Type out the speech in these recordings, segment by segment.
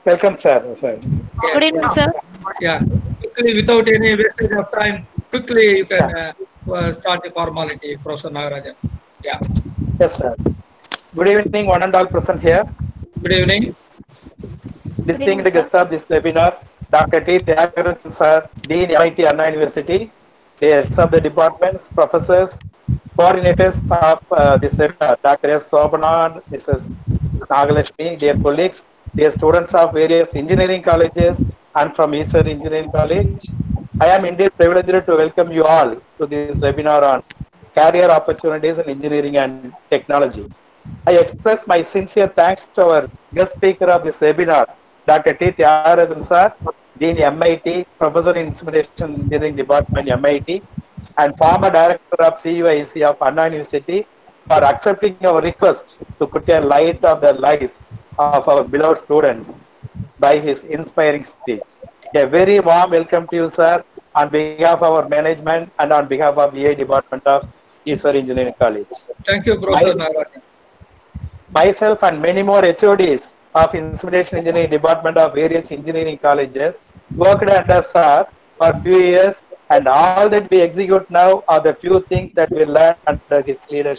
Welcome, sir. Sir. Good Yes, evening, yeah. sir. Yeah. Quickly, without any wastage of time, quickly you can Yeah. start the formality, Professor Nagarajan. Yeah. Yes, sir. Good evening, one and all present here. Good evening. Good evening, Distinguished sir. guest of this webinar, Dr. T. Tyagarajan, sir, Dean, MIT Anna University, heads of the departments, professors, coordinators of this webinar, Dr. S. Sobanan, Mrs. Nagalakshmi, dear colleagues, dear students of various engineering colleges and from Eastern Engineering College. I am indeed privileged to welcome you all to this webinar on career opportunities in engineering and technology. I express my sincere thanks to our guest speaker of this webinar, Dr. T. Tyagarajan sir, Dean MIT, Professor in Instrumentation Engineering Department MIT, and former Director of CUIC of Anna University, for accepting our request to put a light on the lives of our beloved students by his inspiring speech. A very warm welcome to you, sir, on behalf of our management and on behalf of EA Department of Eastern Engineering College. Thank you, My, Professor Nagarajan. myself and many more HODs of Instrumentation Engineering Department of various engineering colleges worked under sir for few years, and all that we execute now are the few things that we learned under his leadership.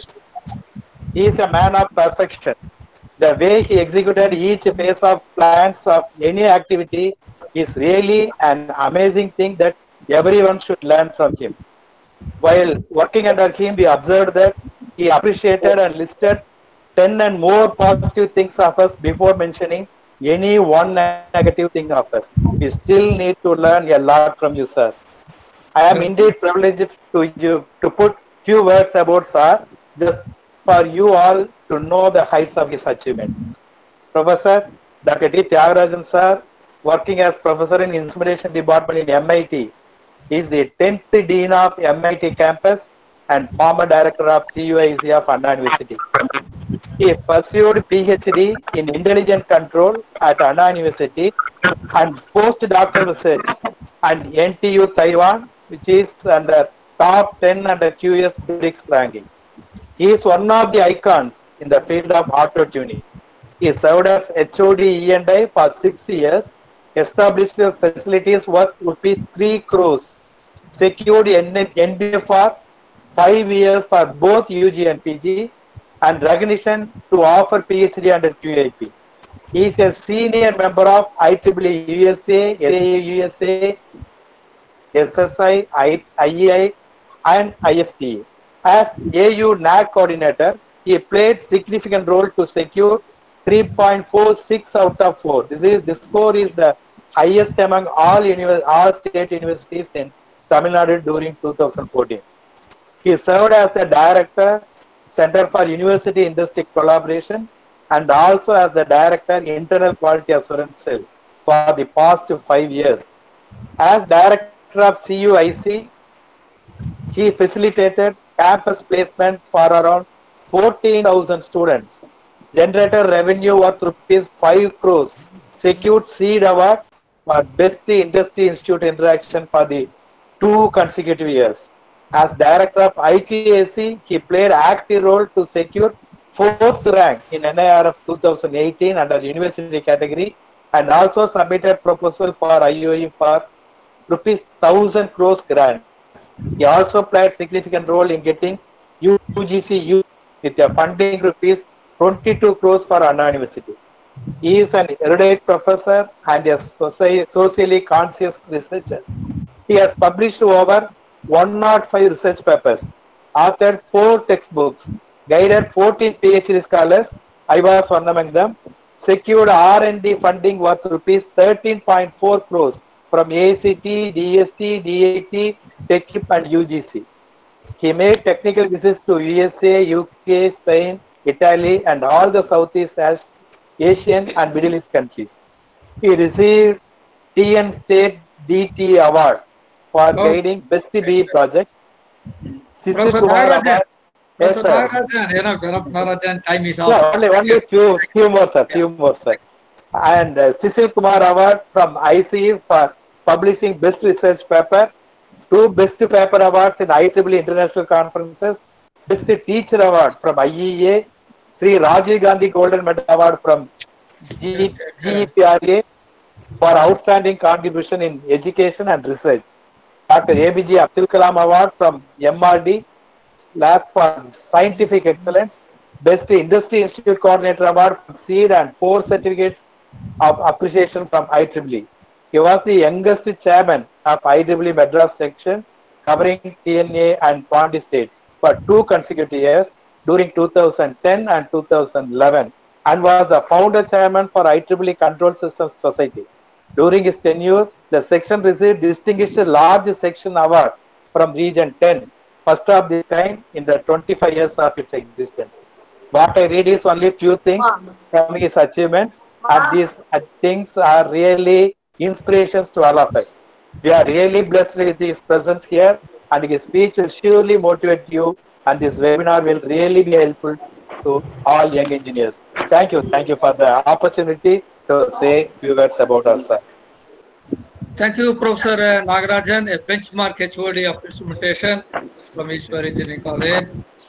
He is a man of perfection. The way he executed each phase of plans of any activity is really an amazing thing that everyone should learn from him. While working under him, we observed that he appreciated and listed 10 and more positive things of us before mentioning any one negative thing of us. We still need to learn a lot from you, sir. I am Thank indeed you. privileged to put few words about sir, just for you all to know the heights of his achievements. Professor Dr. T. Tyagarajan sir, working as professor in instrumentation department in MIT, is the 10th Dean of MIT campus and former director of CUIC of Anna University. He pursued PhD in intelligent control at Anna University and postdoctoral research and NTU Taiwan, which is under top 10 under QS Briggs ranking. He is one of the icons in the field of auto tuning. He served as HOD E&I for 6 years, established facilities worth rupees 3 crores, secured NBA for 5 years for both UG and PG, and recognition to offer PhD under QIP. He is a senior member of IEEE USA, SAE USA, SSI, IEI, and IFT. As AU NAC coordinator, he played significant role to secure 3.46 out of 4. This score is the highest among all state universities in Tamil Nadu during 2014. He served as the director, Center for University Industry Collaboration, and also as the director, Internal Quality Assurance Cell for the past 5 years. As director of CUIC, he facilitated campus placement for around 14,000 students, generated revenue worth rupees 5 crores, secured SEED award for Best Industry Institute Interaction for the 2 consecutive years. As director of IQAC, he played active role to secure 4th rank in NIRF 2018 under university category, and also submitted proposal for IOE for rupees 1,000 crores grants. He also played significant role in getting UGC with a funding rupees 22 crores for Anna University. He is an erudite professor and a socially conscious researcher. He has published over 105 research papers, authored 4 textbooks, guided 14 PhD scholars, I was one among them, secured R&D funding worth rupees 13.4 crores from ACT, DST, DIT, TechIP and UGC. He made technical visits to USA, UK, Spain, Italy and all the Southeast Asian and Middle East countries. He received TN State DT Award for Oh, guiding Best BE project. Sisil Professor Kumar Nagarajan. Award. Yes, Professor sir. Nagarajan, enough, Nagarajan, time is up. Yeah, only few more, sir. Yeah. Few more, sir. And Sisil Kumar Award from ICE for publishing best research paper, 2 best paper awards in IEEE international conferences, best teacher award from IEA, 3 Rajiv Gandhi Golden Medal Award from Okay, GEPRA, for outstanding contribution in education and research. Dr. ABJ Abdul Kalam Award from MRD Lab for Scientific Excellence, Best Industry Institute Coordinator Award from SEED, and 4 certificates of appreciation from IEEE. He was the youngest chairman of IEEE Madras section covering TNA and Pondy states for 2 consecutive years during 2010 and 2011, and was the founder chairman for IEEE Control Systems Society. During his tenure, the section received Distinguished Large Section Award from Region 10, first of this kind in the 25 years of its existence. What I read is only few things from his achievements, and these things are really inspirations to all of us. We are really blessed with his presence here, and his speech will surely motivate you, and this webinar will really be helpful to all young engineers. Thank you for the opportunity to say few words about us, sir. Thank you, Professor Nagarajan, a benchmark HOD of instrumentation from Ishwari Engineering College,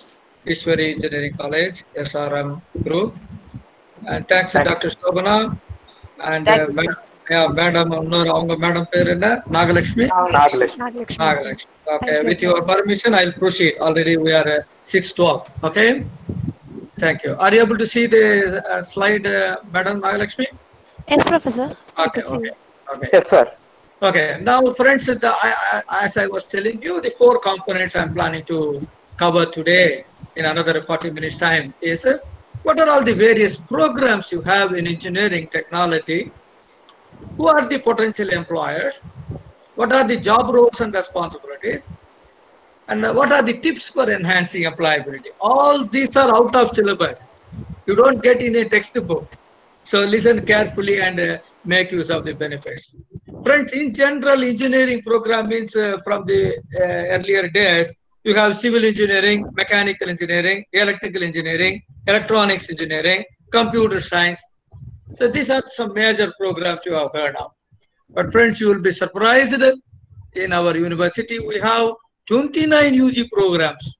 SRM Group. And thanks to Dr. Shobana and Madam Nagalakshmi. Nagalakshmi. Okay, with your permission, I'll proceed. Already we are 6:12. Okay. Thank you. Are you able to see the slide, Madam Nagalakshmi? Yes, Professor. Okay. Yes, sir. Okay. Now, friends, as I was telling you, the 4 components I'm planning to cover today in another 40 minutes time is what are all the various programs you have in engineering technology? Who are the potential employers? What are the job roles and responsibilities? And what are the tips for enhancing employability? All these are out of syllabus. You don't get in a textbook. So listen carefully and make use of the benefits. Friends, in general, engineering program means from the earlier days, you have civil engineering, mechanical engineering, electrical engineering, electronics engineering, computer science. So these are some major programs you have heard of. But friends, you will be surprised. In our university, we have 29 UG programs.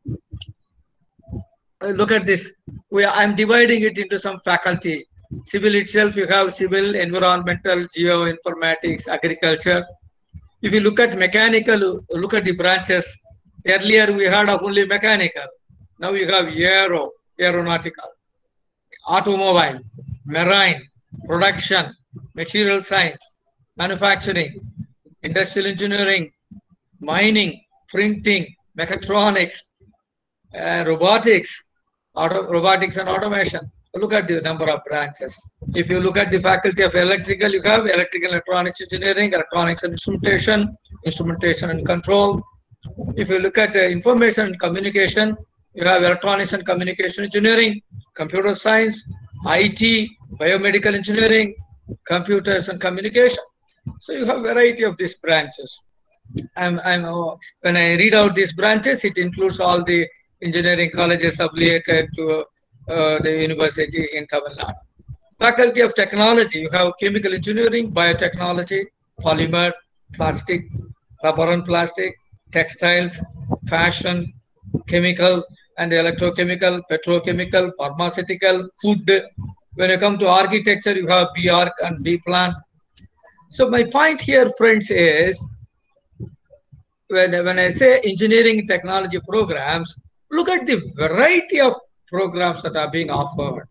Look at this. I'm dividing it into some faculty. Civil itself, you have civil, environmental, geoinformatics, agriculture. If you look at mechanical, look at the branches. Earlier, we had of only mechanical. Now you have aeronautical, automobile, marine, production, material science, manufacturing, industrial engineering, mining, printing, mechatronics, robotics and automation. Look at the number of branches. If you look at the faculty of electrical, you have electrical and electronics engineering, electronics and instrumentation, instrumentation and control. If you look at information and communication, you have electronics and communication engineering, computer science, IT, biomedical engineering, computers and communication. So you have a variety of these branches. When I read out these branches, it includes all the engineering colleges affiliated to the university in Tamil Nadu. Faculty of Technology, you have chemical engineering, biotechnology, polymer, plastic, rubber and plastic, textiles, fashion, chemical and electrochemical, petrochemical, pharmaceutical, food. When you come to architecture, you have B-Arch and B-Plan. So my point here, friends, is when I say engineering technology programs, look at the variety of programs that are being offered.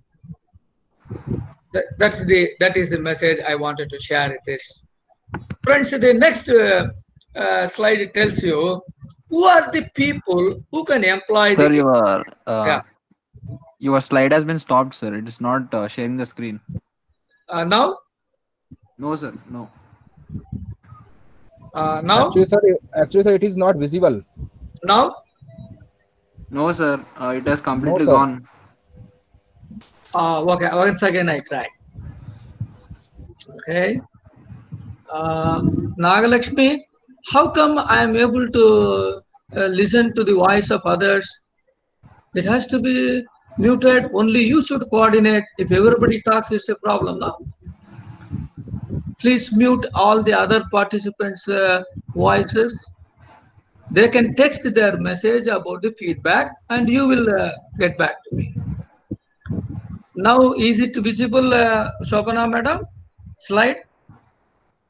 That is the message I wanted to share with this. Friends, the next slide tells you who are the people who can employ. Sir, your slide has been stopped, sir. It is not sharing the screen. Now? No, sir. No. Now? Actually, sir, it is not visible. Now? No, sir. It has completely gone. Okay. Once again, I try. Okay. Nagalakshmi, how come I am able to listen to the voice of others? It has to be muted. Only you should coordinate. If everybody talks, it's a problem now. Please mute all the other participants' voices. They can text their message about the feedback and you will get back to me. Now, is it visible, Shobana madam? Slide?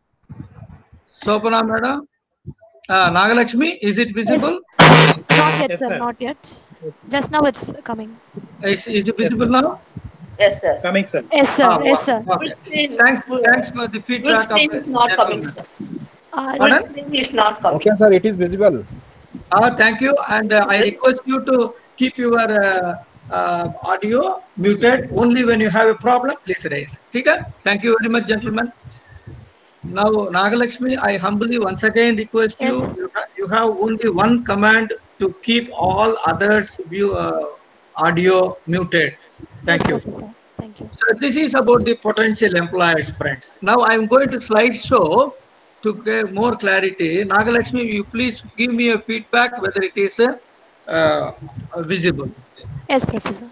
Sopana madam, Nagalakshmi, is it visible? Not yet, Yes, sir. sir. Not yet. Just now it's coming. Is it Yes, visible sir. now? Yes, sir. Coming, sir. Yes, sir. Yes, Wow. sir. Okay. Full screen, Thanks for the full feedback of screen the is not coming, gentleman. sir. Full Uh, Pardon? screen is not coming. Okay, sir, it is visible. Thank you. And I request you to keep your audio muted. Only when you have a problem, please raise. Okay? Thank you very much, gentlemen. Now, Nagalakshmi, I humbly once again request you, yes. you have only one command to keep all others view audio muted. Yes, Thank you. Professor. Thank you. So this is about the potential employers, friends. Now I'm going to slideshow to get more clarity. Nagalakshmi, you please give me a feedback whether it is visible. Yes, Professor.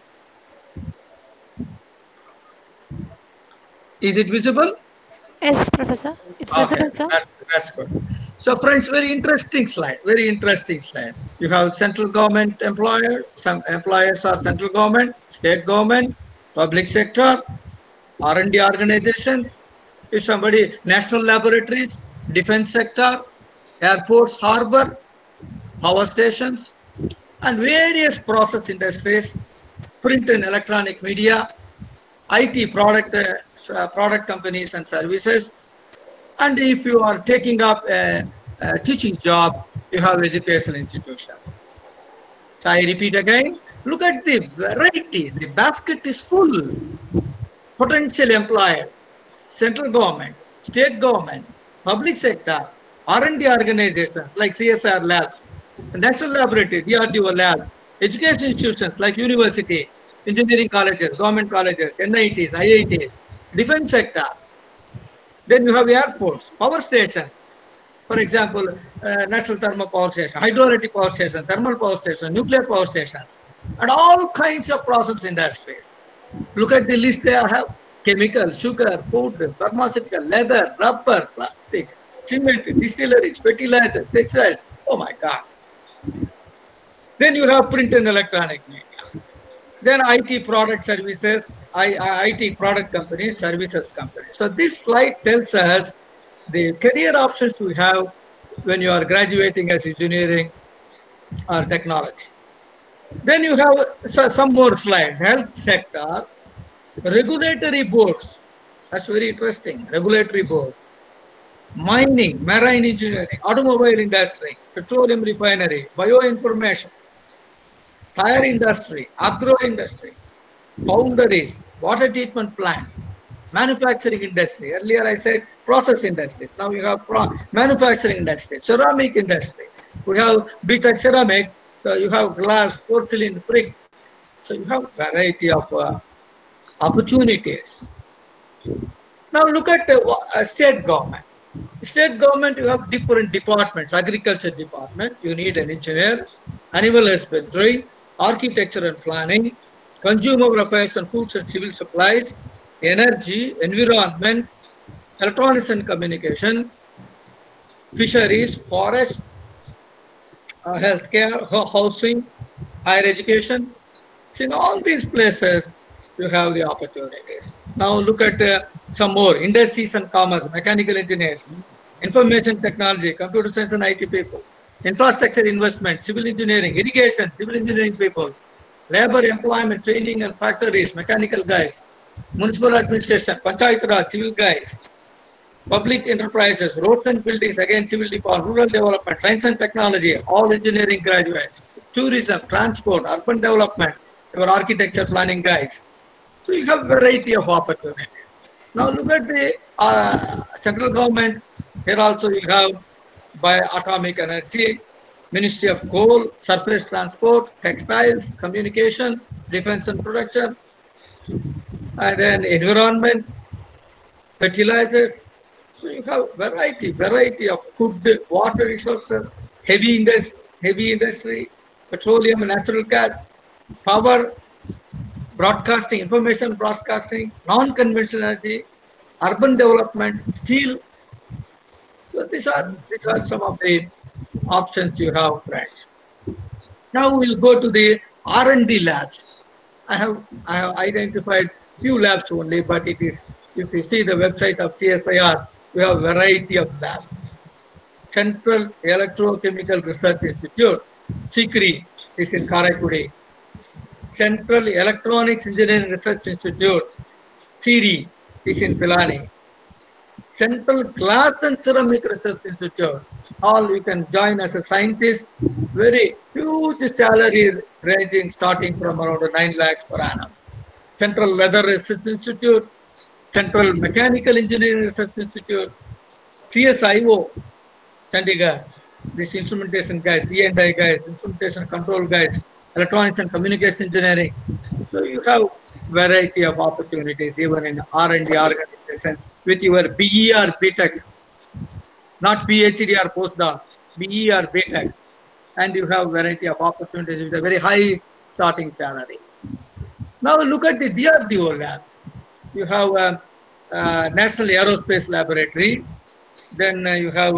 Is it visible? Yes, Professor. It's Okay, visible, sir. that's good. So friends, very interesting slide, very interesting slide. You have central government employer, some employers are central government, state government, public sector, R&D organizations, if somebody, national laboratories, defense sector, airports, harbor, power stations, and various process industries, print and electronic media, IT product companies and services. And if you are taking up a teaching job, you have educational institutions. So I repeat again, look at the variety. The basket is full. Potential employers, central government, state government, public sector, R&D organizations like CSR labs, national laboratory, DRDO labs, education institutions like university, engineering colleges, government colleges, NITs, IITs, defense sector. Then you have airports, power stations, for example, national thermal power station, hydroelectric power station, thermal power station, nuclear power stations, and all kinds of process industries. Look at the list they have: chemical, sugar, food, pharmaceutical, leather, rubber, plastics, cement, distilleries, fertilizers, textiles. Oh my God. Then you have print and electronic media. Then IT product services, IT product companies, services companies. So this slide tells us the career options we have when you are graduating as engineering or technology. Then you have some more slides. Health sector, regulatory boards. That's very interesting. Regulatory board. Mining, marine engineering, automobile industry, petroleum refinery, bioinformation, tire industry, agro industry, foundries, water treatment plants, manufacturing industry. Earlier I said process industries. Now you have manufacturing industry, ceramic industry. We have BTech ceramic. So you have glass, porcelain, brick. So you have variety of opportunities. Now look at state government. State government, you have different departments. Agriculture department, you need an engineer. Animal husbandry, architecture and planning, consumer affairs and foods and civil supplies, energy, environment, electronics and communication, fisheries, forest, healthcare, housing, higher education. So in all these places, you have the opportunities. Now look at some more industries and commerce, mechanical engineers, information technology, computer science and IT people, infrastructure investment, civil engineering, irrigation, civil engineering people, labor employment, training and factories, mechanical guys, municipal administration, panchayat raj, civil guys, public enterprises, roads and buildings, again civil department, rural development, science and technology, all engineering graduates, tourism, transport, urban development, your architecture planning guys. So you have variety of opportunities. Now look at the central government. Here also you have by atomic energy, Ministry of Coal, Surface Transport, Textiles, Communication, Defense and Production, and then Environment, fertilizers. So you have variety of food, water resources, heavy industry, petroleum, natural gas, power, broadcasting, information broadcasting, non-conventional energy, urban development, steel. So these are some of the options you have, friends. Now we'll go to the R&D labs. I have identified few labs only, but it is, if you see the website of CSIR, we have variety of labs. Central Electrochemical Research Institute, CICRI, is in Karaikudi. Central Electronics Engineering Research Institute, CIRI, is in Pilani. Central Glass and Ceramic Research Institute, all you can join as a scientist, very huge salary ranging starting from around 9 lakhs per annum. Central Weather Research Institute, Central Mechanical Engineering Research Institute, CSIO, Chandigarh, this instrumentation guys, E&I guys, instrumentation control guys, electronics and communication engineering. So you have variety of opportunities even in R&D organizations with your BE or BTech, not PhD or postdoc, BE or BTech, and you have variety of opportunities with a very high starting salary. Now look at the DRDO lab. You have a National Aerospace Laboratory, then you have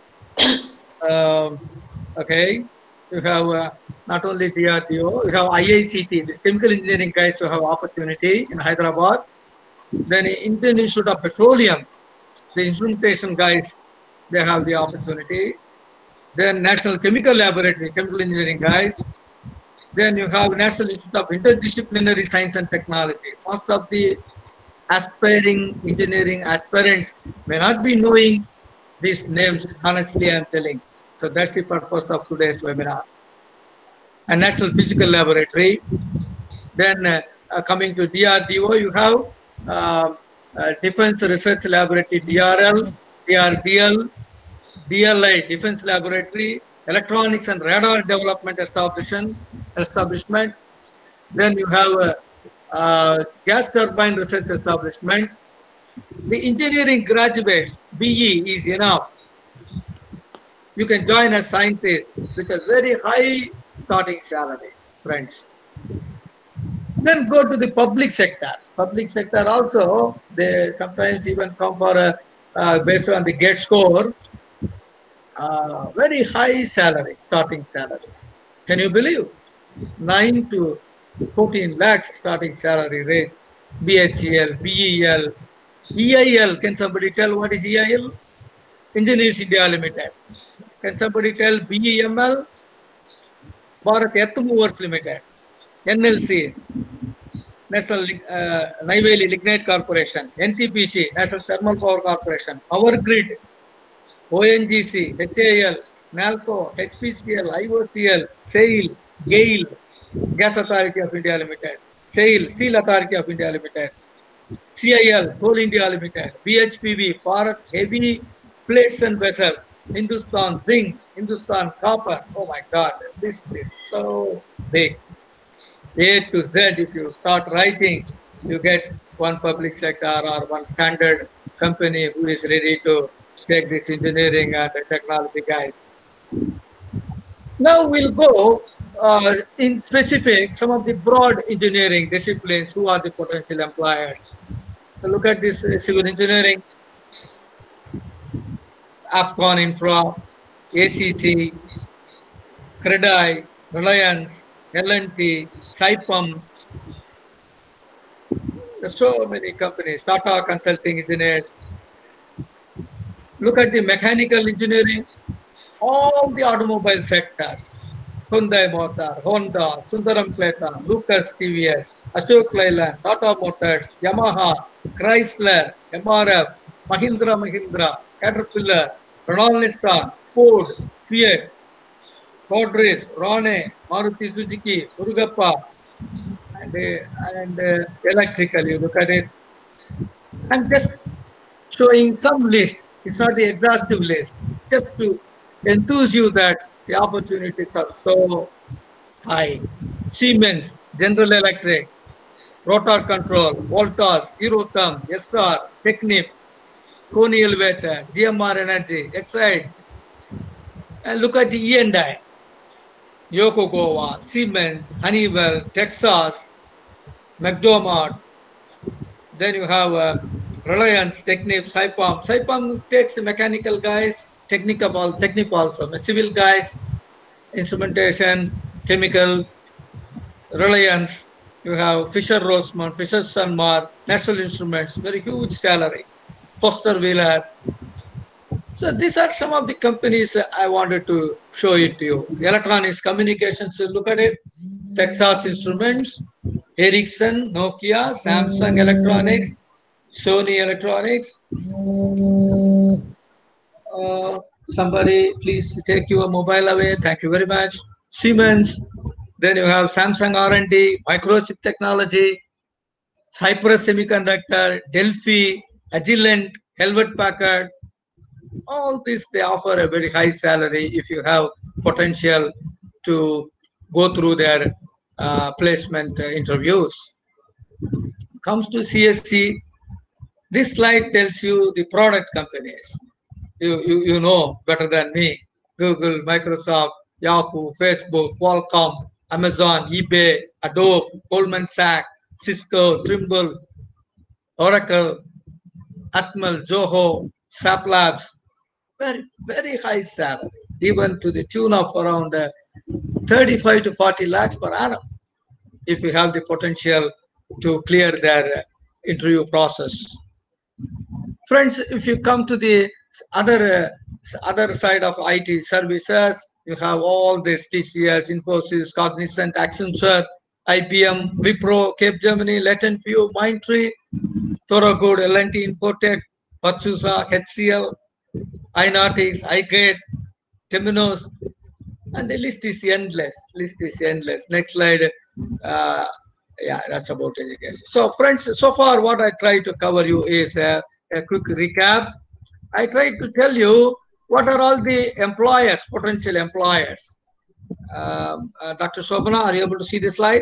okay, you have not only DRDO, you have IICT, the chemical engineering guys who have opportunity in Hyderabad. Then Indian Institute of Petroleum, the instrumentation guys, they have the opportunity. Then National Chemical Laboratory, chemical engineering guys. Then you have National Institute of Interdisciplinary Science and Technology. Most of the aspiring engineering aspirants may not be knowing these names, honestly I'm telling. So that's the purpose of today's webinar. A National Physical Laboratory. Then coming to DRDO, you have Defense Research Laboratory, DRL, DRDL, DLI, Defense Laboratory, Electronics and Radar Development Establishment. Then you have Gas Turbine Research Establishment. The engineering graduates, BE is enough. You can join as scientist with a very high starting salary, friends. Then go to the public sector. Public sector also, they sometimes even come for based on the GATE score, very high salary, starting salary. Can you believe? 9 to 14 lakhs starting salary rate. BHEL, BEL, EIL. Can somebody tell what is EIL? Engineers India Limited. Can somebody tell BEML? Bharat Earth Movers Limited. NLC, National Neyveli Lignite Corporation. NTPC, National Thermal Power Corporation. Power Grid, ONGC, HAL, NALCO, HPCL, IOCL, SAIL, GAIL, Gas Authority of India Limited, SAIL, Steel Authority of India Limited, CIL, Coal India Limited, BHPV, Bharat Heavy Plates and Vessels, Hindustan Zinc, Hindustan Copper. Oh my God, this is so big. A to Z, if you start writing, you get one public sector or one standard company who is ready to take this engineering and technology guys. Now we'll go in specific some of the broad engineering disciplines who are the potential employers. So look at this civil engineering, Afcon Infra, ACC, CREDI, Reliance, L&T, Saipem. There's so many companies, Tata Consulting Engineers. Look at the mechanical engineering, all the automobile sectors, Hyundai Motor, Honda, Sundaram Clayton, Lucas TVS, Ashok Leyland, Tata Motors, Yamaha, Chrysler, MRF, Mahindra, Caterpillar, Renault Nissan, Ford, Fiat, Godrej, Rane, Maruti Suzuki, Murugappa, and electrical, you look at it. I'm just showing some list. It's not the exhaustive list, just to enthuse you that the opportunities are so high. Siemens, General Electric, Rotor Control, Voltas, Eurotherm, Estar, Technip, Koni Elevator, GMR Energy, Exide. And look at the E&I. Yokogawa, Siemens, Honeywell, Texas, McDermott. Then you have Reliance, Technip, Saipem. Saipem takes mechanical guys, technical also, civil guys, instrumentation, chemical. Reliance, you have Fisher Roseman, Fisher Sanmar, National Instruments, very huge salary. Foster Wheeler, So these are some of the companies I wanted to show it to you. Electronics Communications, look at it. Texas Instruments, Ericsson, Nokia, Samsung Electronics, Sony Electronics. Somebody please take your mobile away. Thank you very much. Siemens. Then you have Samsung R&D, Microchip Technology, Cypress Semiconductor, Delphi, Agilent, Hewlett Packard. All this they offer a very high salary if you have potential to go through their placement interviews. Comes to CSC, this slide tells you the product companies. You know better than me. Google, Microsoft, Yahoo, Facebook, Qualcomm, Amazon, eBay, Adobe, Goldman Sachs, Cisco, Trimble, Oracle, Atmel, Zoho, SAP Labs. Very, very high salary, even to the tune of around 35 to 40 lakhs per annum, if you have the potential to clear their interview process. Friends, if you come to the other side of IT services, you have all this TCS, Infosys, Cognizant, Accenture, IBM, Wipro, Capgemini, LatentView, Mindtree, Thorogood, L&T, Infotech, Patsusa, HCL, iNautics, iGate, Temenos, and the list is endless. Next slide. Yeah, that's about education. So friends, so far what I try to cover you is a quick recap. I tried to tell you what are all the employers, potential employers. Dr. Shobana, are you able to see the slide?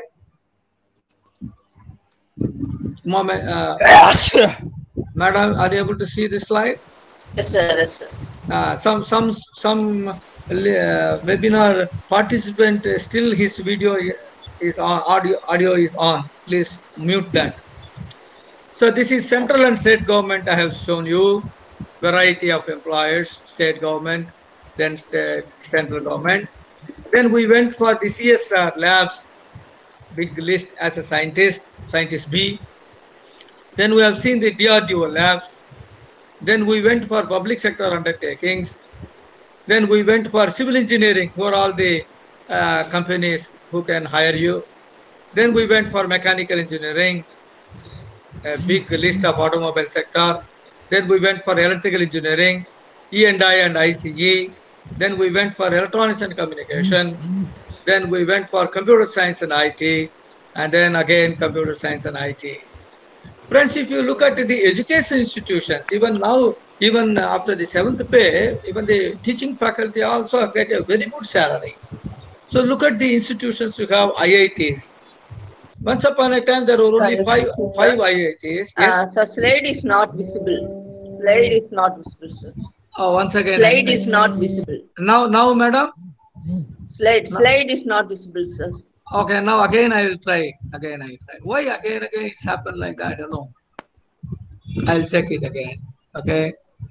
Moment, Madam, are you able to see the slide? Yes, sir. Yes, sir. Some webinar participant still his video is on, audio is on. Please mute that. So this is central and state government. I have shown you variety of employers, state government, then state central government. Then we went for the CSR labs, big list as a scientist B. Then we have seen the DRDO labs. Then we went for public sector undertakings. Then we went for civil engineering, who are all the companies who can hire you. Then we went for mechanical engineering, a big list of automobile sector. Then we went for electrical engineering, E&I and ICE. Then we went for electronics and communication. Then we went for computer science and IT. And then again, computer science and IT. Friends, if you look at the education institutions, even now, even after the 7th pay, even the teaching faculty also get a very good salary. So look at the institutions. You have IITs. Once upon a time, there were only five IITs. Yes. So slide is not visible. Slide is not visible, sir. Oh, once again. Slide is not visible. Now, madam. Slide is not visible, sir. Okay, now again I will try. Why again it's happened like that? I don't know. I'll check it again. Okay.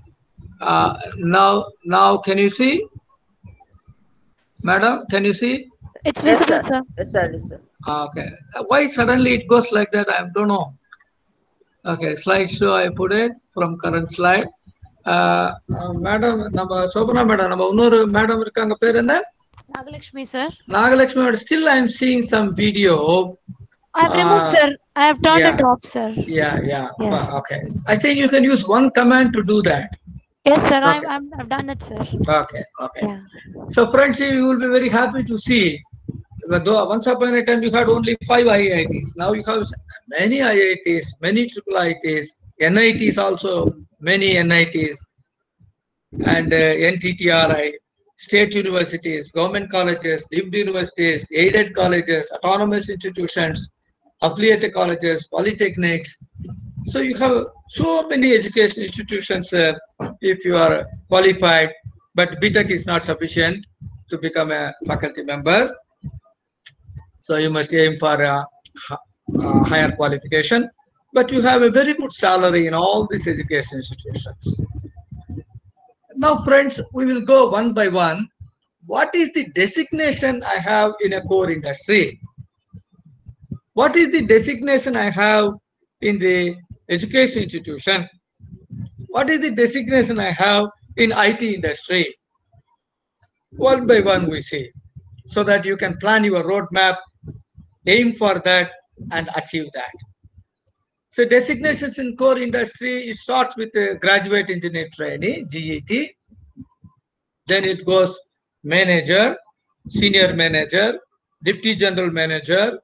Now can you see? Madam, can you see? It's visible, Yes, sir. Yes, sir. Yes, sir. Okay. Why suddenly it goes like that? I don't know. Okay, slideshow I put it from current slide. Madam, நம்ம Shobana madam, நம்ம இன்னொரு madam இருக்காங்க, பேர் என்ன? Nagalakshmi, sir. Nagalakshmi, but still I am seeing some video. I have removed, sir. I have turned yeah. it off, sir. Yeah. Yes. Okay. I think you can use one command to do that. Yes, sir. Okay. I've done it, sir. Okay. Yeah. So friends, you will be very happy to see. Though once upon a time you had only 5 IITs. Now you have many IITs, many triple IITs, NITs also, many NITs, and NTTRI, state universities, government colleges, deemed universities, aided colleges, autonomous institutions, affiliated colleges, polytechnics. So you have so many education institutions if you are qualified, but BTech is not sufficient to become a faculty member. So you must aim for a higher qualification, but you have a very good salary in all these education institutions. Now, friends, we will go one by one. What is the designation I have in a core industry? What is the designation I have in the education institution? What is the designation I have in IT industry. One by one we see, so that you can plan your roadmap, aim for that, and achieve that. So designations in core industry, it starts with a graduate engineer trainee, GET. Then it goes manager, senior manager, deputy general manager,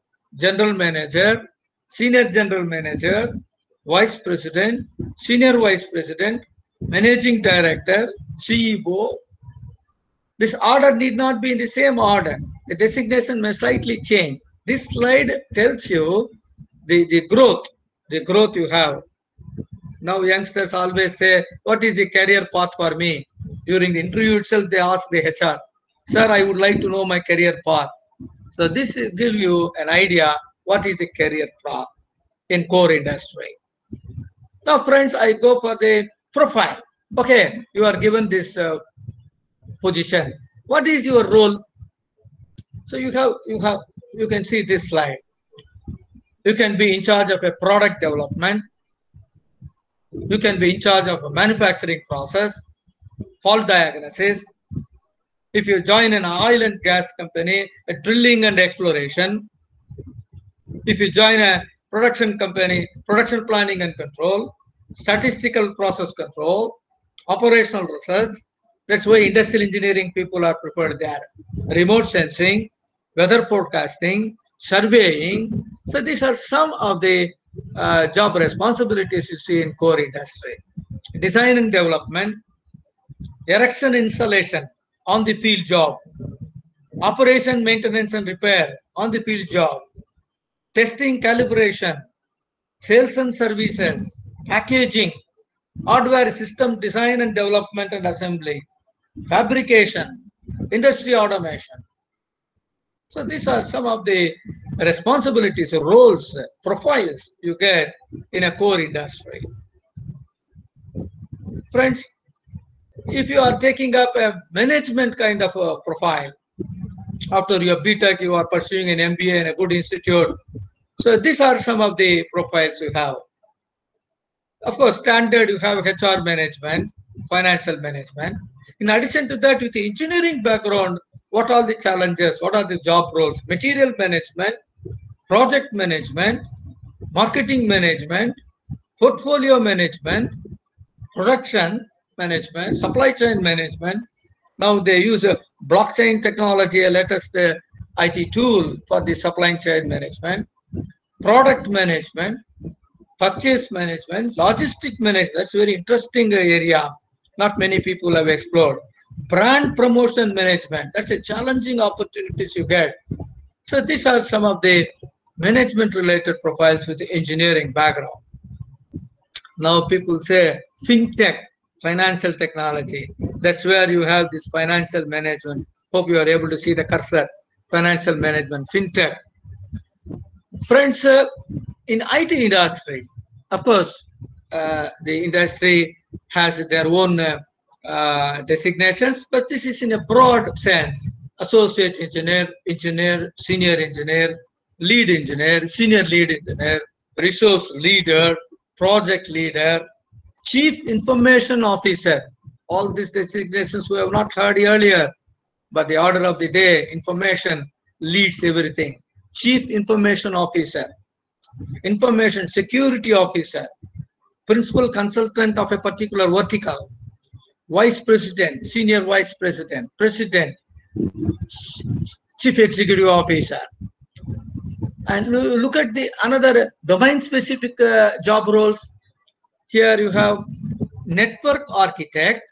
senior general manager, vice president, senior vice president, managing director, CEO. This order need not be in the same order. The designation may slightly change. This slide tells you the growth you have. Now youngsters always say, what is the career path for me? During the interview itself, they ask the HR, sir, I would like to know my career path. So this gives you an idea what is the career path in core industry. Now friends, I go for the profile. Okay, you are given this position. What is your role? So you can see this slide. You can be in charge of a product development. You can be in charge of a manufacturing process, fault diagnosis. If you join an oil and gas company, a drilling and exploration. If you join a production company, production planning and control, statistical process control, operational research. That's why industrial engineering people are preferred there. Remote sensing, weather forecasting, surveying. So these are some of the job responsibilities you see in core industry. Design and development, erection installation on the field job, operation, maintenance and repair on the field job, testing, calibration, sales and services, packaging, hardware system design and development and assembly, fabrication, industry automation. So these are some of the responsibilities, roles, profiles you get in a core industry. Friends, if you are taking up a management kind of a profile, after your BTech, you are pursuing an MBA in a good institute. So these are some of the profiles you have. Of course, standard, you have HR management, financial management. In addition to that, with the engineering background, what are the challenges? What are the job roles? Material management, project management, marketing management, portfolio management, production management, supply chain management. Now they use a blockchain technology, a latest IT tool for the supply chain management, product management, purchase management, logistic management. That's a very interesting area. Not many people have explored. Brand promotion management. That's a challenging opportunities you get. So these are some of the management related profiles with the engineering background. Now people say fintech, financial technology. That's where you have this financial management. Hope you are able to see the cursor. Financial management, fintech. Friends, in IT industry, of course, the industry has their own designations, but this is in a broad sense. Associate engineer, senior engineer, lead engineer, senior lead engineer, resource leader, project leader, chief information officer. All these designations we have not heard earlier, but the order of the day, information leads everything. Chief information officer, information security officer, principal consultant of a particular vertical, vice president, senior vice president, president, chief executive officer. And look at the another domain specific job roles. Here you have network architect.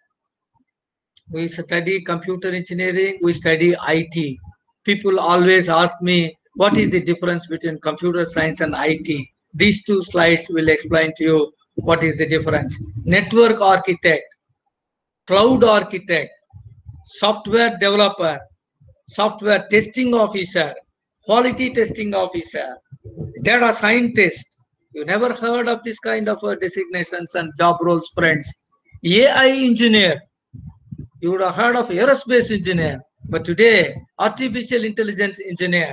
We study computer engineering, we study IT. People always ask me, what is the difference between computer science and IT? These two slides will explain to you what is the difference. Network architect, cloud architect, software developer, software testing officer, quality testing officer, data scientist. You never heard of this kind of designations and job roles, friends. AI engineer. You would have heard of aerospace engineer, but today, artificial intelligence engineer,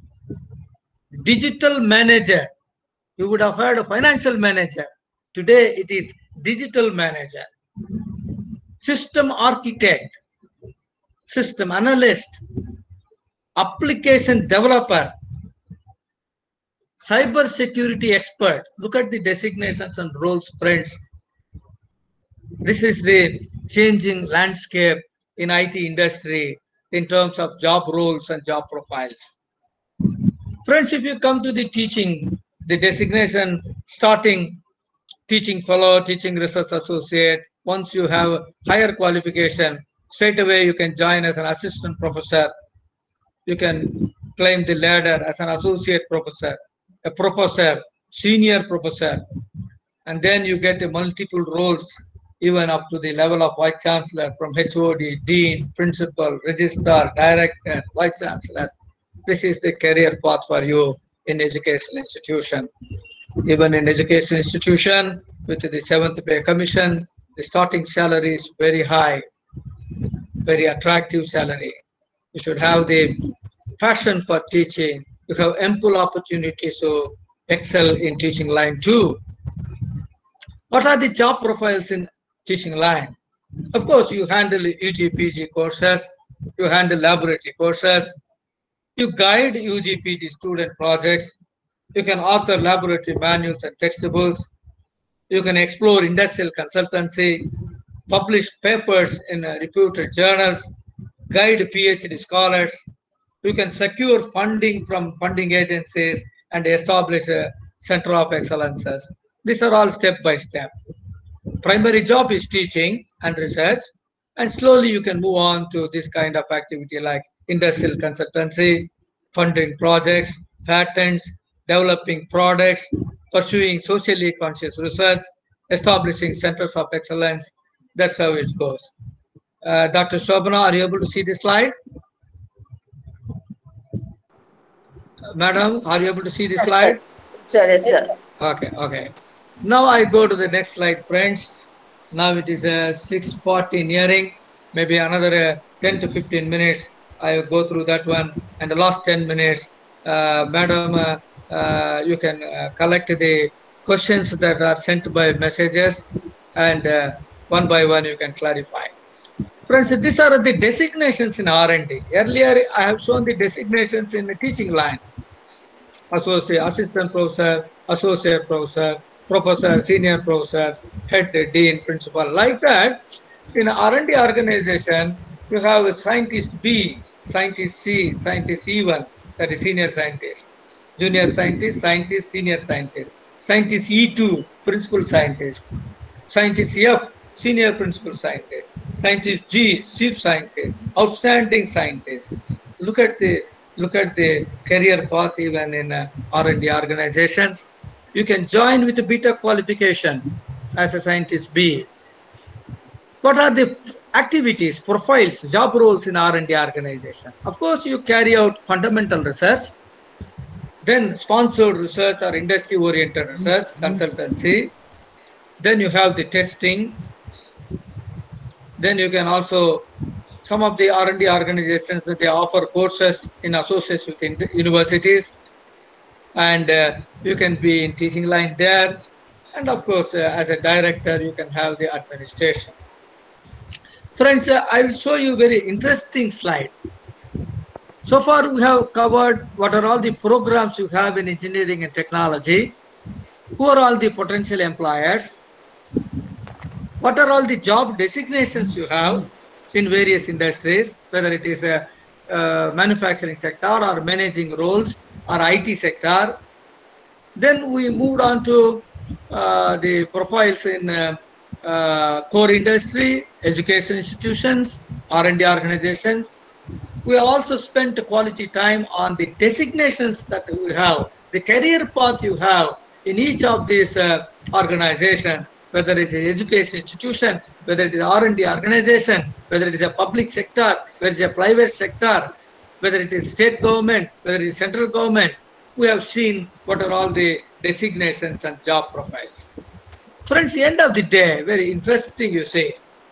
digital manager. You would have heard of financial manager. Today, it is digital manager. system architect, system analyst, application developer, cyber security expert. Look at the designations and roles, friends. This is the changing landscape in IT industry in terms of job roles and job profiles. Friends, if you come to the teaching, the designation starting teaching fellow, teaching research associate, once you have higher qualification, straight away you can join as an assistant professor. You can climb the ladder as an associate professor, a professor, senior professor, and then you get multiple roles even up to the level of vice chancellor, from HOD, dean, principal, registrar, director, vice chancellor. This is the career path for you in educational institution. Even in education institution, with the 7th pay commission, the starting salary is very high, very attractive salary. You should have the passion for teaching. You have ample opportunities to excel in teaching line too. What are the job profiles in teaching line? Of course, you handle UG/PG courses, you handle laboratory courses, you guide UG/PG student projects, you can author laboratory manuals and textbooks, you can explore industrial consultancy, publish papers in reputed journals, guide PhD scholars, you can secure funding from funding agencies and establish a center of excellences. These are all step by step. Primary job is teaching and research, and slowly you can move on to this kind of activity like industrial consultancy, funding projects, patents, developing products, pursuing socially conscious research, establishing centers of excellence. That's how it goes. Dr. Shobana, are you able to see the slide? Madam, are you able to see the slide? Sir, yes, sir. Okay, okay. Now I go to the next slide, friends. Now it is 6:40 nearing, maybe another 10 to 15 minutes. I will go through that one. And the last 10 minutes, Madam, you can collect the questions that are sent by messages, and one by one you can clarify. Friends, these are the designations in R&D. Earlier, I have shown the designations in the teaching line. Associate, assistant professor, associate professor, professor, senior professor, head, dean, principal. Like that, in R&D organization, you have a scientist B, scientist C, scientist E1, that is senior scientist, junior scientist, scientist, senior scientist, scientist E2, principal scientist, scientist F, senior principal scientist, scientist G, chief scientist, outstanding scientist. Look at the career path even in R&D organizations. You can join with a bit of qualification as a scientist B. What are the activities, profiles, job roles in R&D organization? Of course, you carry out fundamental research, then sponsored research or industry-oriented research, consultancy. Then you have the testing. Then you can also, some of the R&D organizations, they offer courses in association with universities, and you can be in teaching line there. And of course, as a director, you can have the administration. Friends, I will show you a very interesting slide. So far, we have covered what are all the programs you have in engineering and technology, who are all the potential employers, what are all the job designations you have in various industries, whether it is a manufacturing sector or managing roles or IT sector. Then we moved on to the profiles in core industry, education institutions, R&D organizations. We also spent quality time on the designations that we have, the career path you have in each of these organizations, whether it is an education institution, whether it is an R&D organization, whether it is a public sector, whether it is a private sector, whether it is state government, whether it is central government. We have seen what are all the designations and job profiles. Friends, the end of the day, very interesting you say,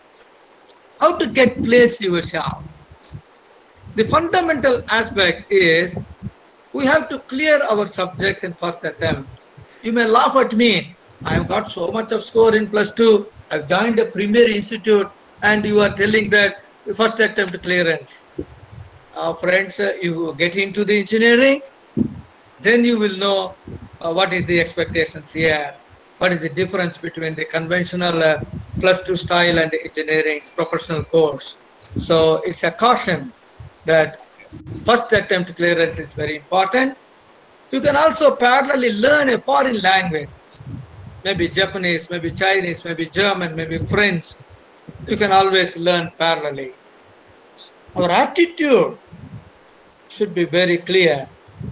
how to get placed yourself. The fundamental aspect is we have to clear our subjects in first attempt. You may laugh at me. I've got so much of score in +2. I've joined a premier institute. and you are telling that first attempt clearance. Friends, you get into the engineering, then you will know what is the expectations here, what is the difference between the conventional +2 style and engineering professional course. So it's a caution that first attempt clearance is very important. You can also parallelly learn a foreign language, maybe Japanese, maybe Chinese, maybe German, maybe French. You can always learn parallelly. Our attitude should be very clear.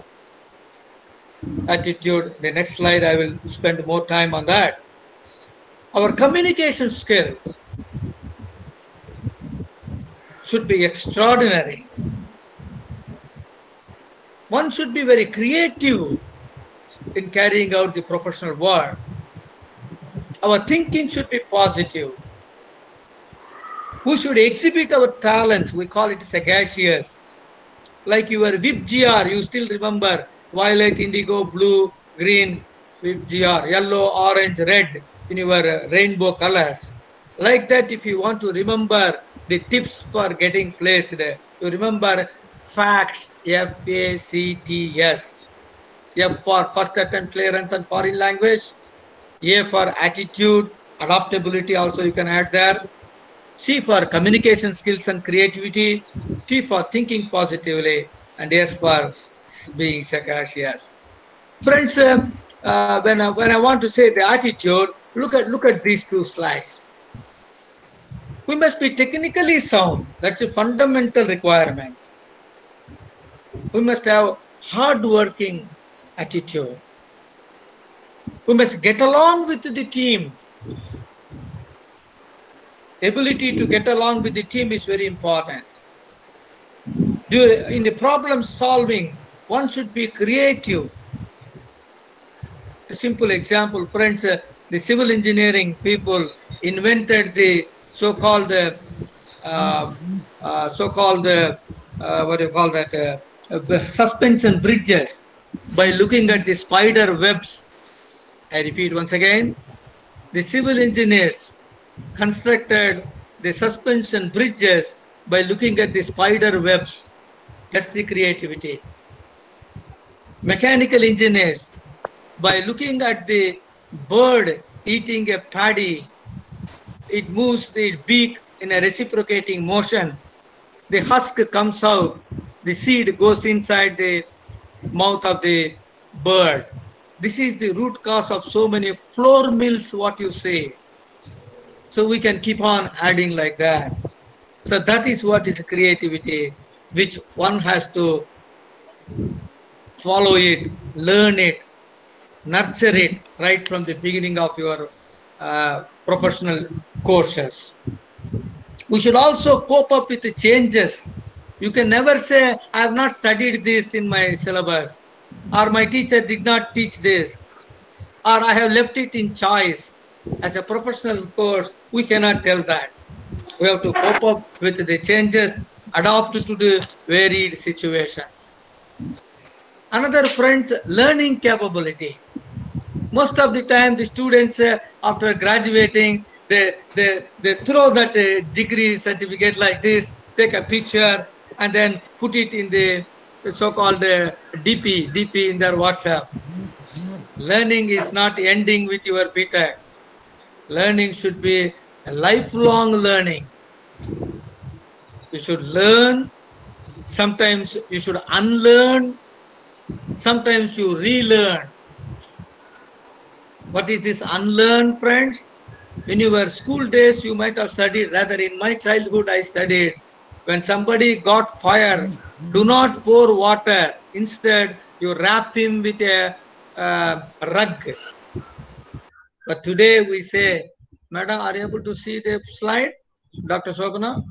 Attitude, the next slide, I will spend more time on that. Our communication skills should be extraordinary. One should be very creative in carrying out the professional work. Our thinking should be positive. We should exhibit our talents. We call it sagacious. Like your VIP GR, you still remember violet, indigo, blue, green, VIP GR, yellow, orange, red in your rainbow colors. Like that, if you want to remember the tips for getting placed, you remember FACTS, FACTS. F for first attempt clearance and foreign language. A for attitude, adaptability also you can add there. C for communication skills and creativity. T for thinking positively. And S for being sagacious. Friends, when I want to say the attitude, look at these two slides. We must be technically sound. That's a fundamental requirement. We must have hard-working attitude. We must get along with the team. Ability to get along with the team is very important. In the problem solving, one should be creative. A simple example, friends, the civil engineering people invented the so-called suspension bridges by looking at the spider webs. I repeat once again, the civil engineers constructed the suspension bridges by looking at the spider webs. That's the creativity. Mechanical engineers, by looking at the bird eating a paddy, it moves its beak in a reciprocating motion. The husk comes out, the seed goes inside the mouth of the bird. This is the root cause of so many floor mills, what you say. So we can keep on adding like that. So that is what is creativity, which one has to follow it, learn it, nurture it right from the beginning of your professional courses. We should also cope up with the changes. You can never say, I have not studied this in my syllabus, or my teacher did not teach this, or I have left it in choice. As a professional course, we cannot tell that. We have to cope up with the changes, adapt to the varied situations. Another, friends, learning capability. Most of the time, the students, after graduating, they throw that degree certificate like this, take a picture, and then put it in the so-called DP in their WhatsApp. Learning is not ending with your BTech. Learning should be a lifelong learning. You should learn. Sometimes you should unlearn. Sometimes you relearn. What is this unlearn, friends? In your school days, you might have studied, rather in my childhood, I studied, when somebody got fire, do not pour water. Instead, you wrap him with a rug. But today we say, Madam, are you able to see the slide? Dr. Shobana?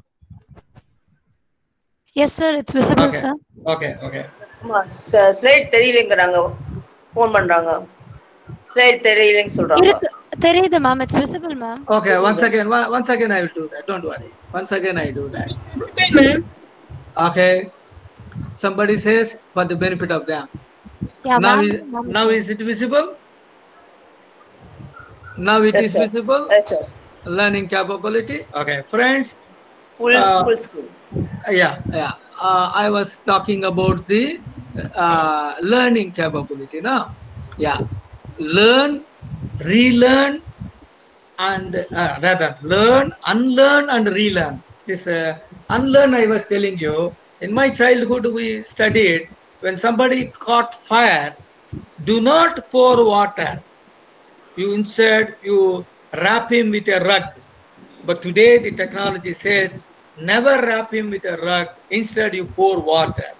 Yes, sir. It's visible, Okay. sir. Okay, okay. Slide தெரியலங்கறாங்க phone பண்றாங்க slide தெரியலன்னு சொல்றாங்க தெரியுது ma'am. It's visible, ma'am. Okay, once again I will do that. Don't worry. Once again I do that. Okay. Somebody says for the benefit of them. Yeah, Now is it visible? Now it Yes, is sir. visible? Yes, sir. learning capability. Okay, friends. Full school. Yeah. I was talking about the learning capability now. Yeah, learn, relearn, and rather learn, unlearn, and relearn. This unlearn, I was telling you, in my childhood we studied when somebody caught fire, do not pour water. You instead you wrap him with a rug. But today the technology says never wrap him with a rug. Instead you pour water.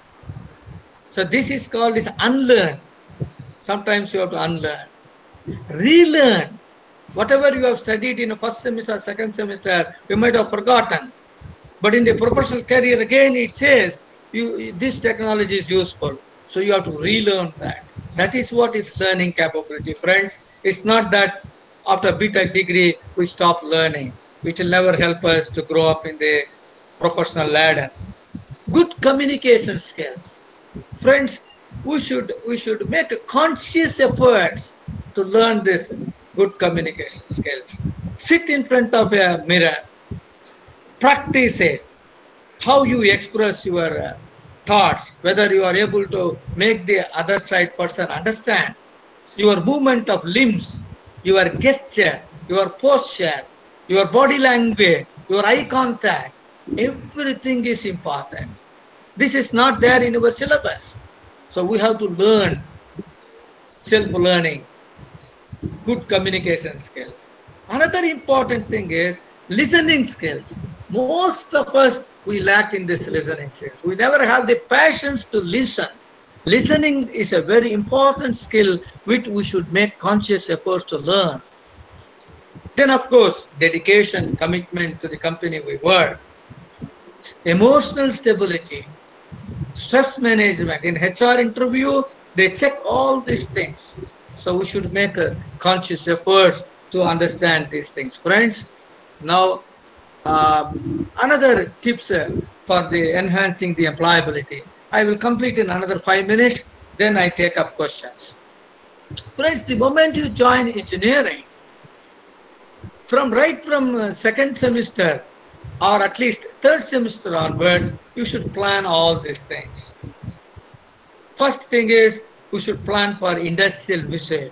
So this is called is unlearn. Sometimes you have to unlearn. Relearn. Whatever you have studied in the first semester, second semester, you might have forgotten. But in the professional career, again, it says this technology is useful. So you have to relearn that. That is what is learning capability, friends. It's not that after BTech degree, we stop learning. It will never help us to grow up in the professional ladder. Good communication skills. Friends, we should make a conscious efforts to learn this good communication skills. Sit in front of a mirror, practice it, how you express your thoughts, whether you are able to make the other side person understand, your movement of limbs, your gesture, your posture, your body language, your eye contact, everything is important. This is not there in our syllabus. So we have to learn self-learning, good communication skills. Another important thing is listening skills. Most of us, we lack in this listening skills. We never have the passions to listen. Listening is a very important skill which we should make conscious efforts to learn. Then, of course, dedication, commitment to the company we work, emotional stability, stress management. In HR interview, they check all these things. So we should make a conscious effort to understand these things. Friends, now another tips for the enhancing the employability. I will complete in another 5 minutes, then I take up questions. Friends, the moment you join engineering, from second semester or at least third semester onwards, you should plan all these things. First thing is we should plan for industrial visit.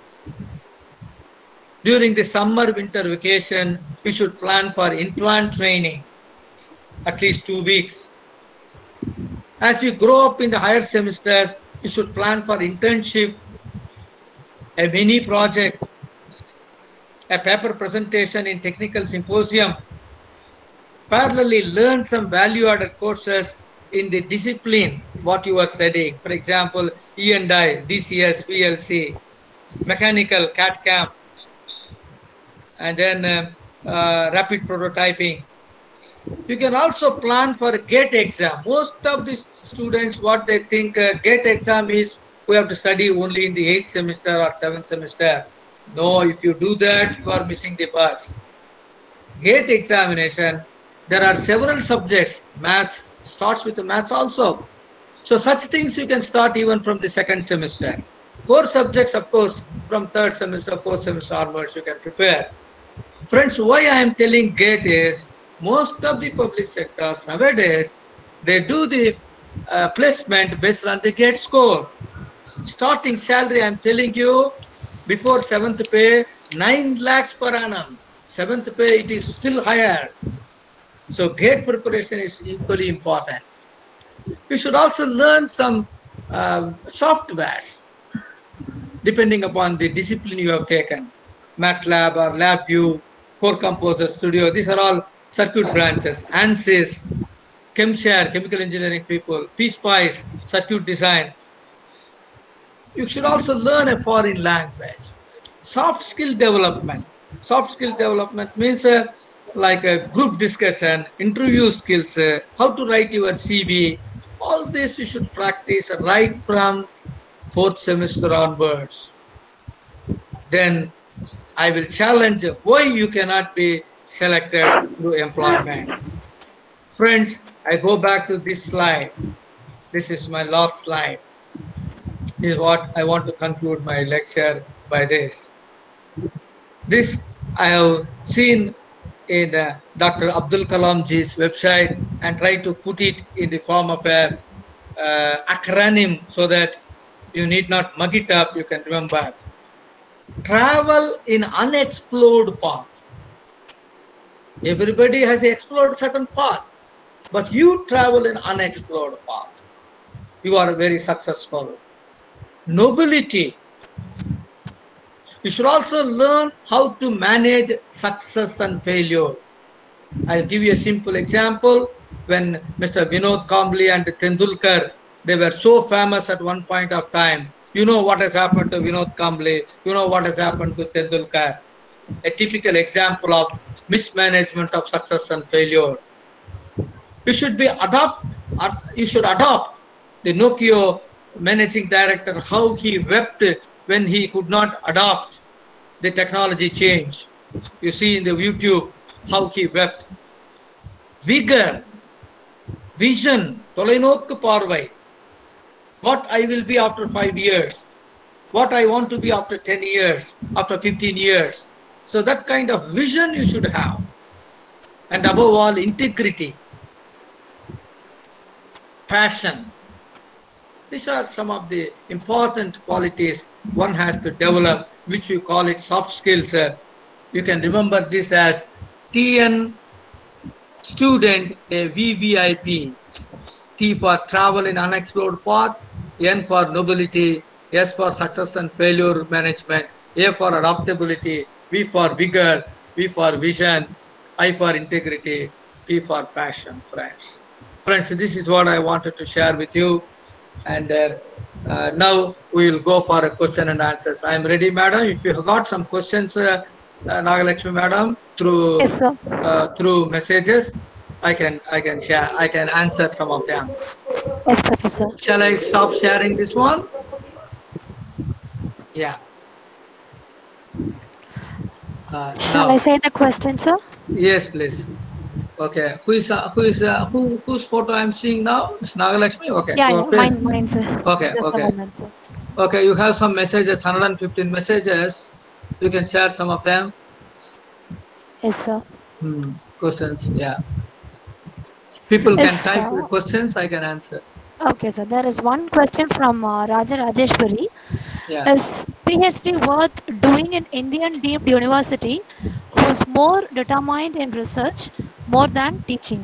During the summer winter vacation, we should plan for in-plant training, at least 2 weeks. As you grow up in the higher semesters, you should plan for internship, a mini project, a paper presentation in technical symposium. Parallelly, learn some value-added courses in the discipline what you are studying. For example, E&I, DCS, PLC, mechanical, CAD/CAM, and then rapid prototyping. You can also plan for a GATE exam. Most of the students, what they think GATE exam is, we have to study only in the 8th semester or 7th semester. No, if you do that, you are missing the bus. GATE examination, there are several subjects. Maths starts with the maths also. So such things you can start even from the second semester. Core subjects, of course, from third semester, fourth semester onwards, you can prepare. Friends, why I am telling GATE is most of the public sectors nowadays, they do the placement based on the GATE score. Starting salary, I'm telling you, before 7th pay, 9 lakhs per annum. 7th pay, it is still higher. So GATE preparation is equally important. You should also learn some softwares depending upon the discipline you have taken. MATLAB or LabVIEW, Core Composer Studio, these are all circuit branches. ANSYS, ChemShare, chemical engineering people, PSpice, circuit design. You should also learn a foreign language. Soft skill development. Soft skill development means like a group discussion, interview skills, how to write your CV. All this you should practice right from fourth semester onwards. Then I will challenge why you cannot be selected through employment. Friends, I go back to this slide. This is my last slide. This is what I want to conclude my lecture by this. This I have seen in Dr. Abdul Kalamji's website and try to put it in the form of a acronym so that you need not mug it up, you can remember. Travel in unexplored path. Everybody has explored certain path, but you travel in unexplored path. You are very successful. Nobility. You should also learn how to manage success and failure. I'll give you a simple example. When Mr. Vinod Kambli and Tendulkar, they were so famous at one point of time. You know what has happened to Vinod Kambli. You know what has happened to Tendulkar. A typical example of mismanagement of success and failure. You should you should adopt the Nokia managing director, how he wept when he could not adopt the technology change. You see in the YouTube how he wept. Vigor, vision, தொலைநோக்கு பார்வை. What I will be after 5 years, what I want to be after 10 years, after 15 years. So that kind of vision you should have. And above all, integrity, passion. These are some of the important qualities one has to develop, which we call it soft skills. You can remember this as TN student, a VVIP. T for travel in unexplored path, N for nobility, S for success and failure management, A for adaptability, V for vigor, V for vision, I for integrity, P for passion, friends. Friends, this is what I wanted to share with you. And now we will go for a question and answers. I am ready, madam. If you have got some questions, Nagalakshmi madam, through Yes, sir. through messages, I can share. I can answer some of them. Yes, Professor. Shall I stop sharing this one? Yeah. Shall I say the question, sir? Yes, please. Okay. Whose photo I'm seeing now? It's Nagalakshmi. Okay. Yeah, Your yeah, face. mine, sir. Okay. Just Okay. a moment, sir. Okay. You have some messages. 115 messages. You can share some of them. Yes, sir. Questions. Yeah. People can Yes, type sir. questions. I can answer. Okay, so there is one question from Raja Rajeshwari. Yeah. Is PhD worth doing in Indian deemed university who's more determined in research more than teaching?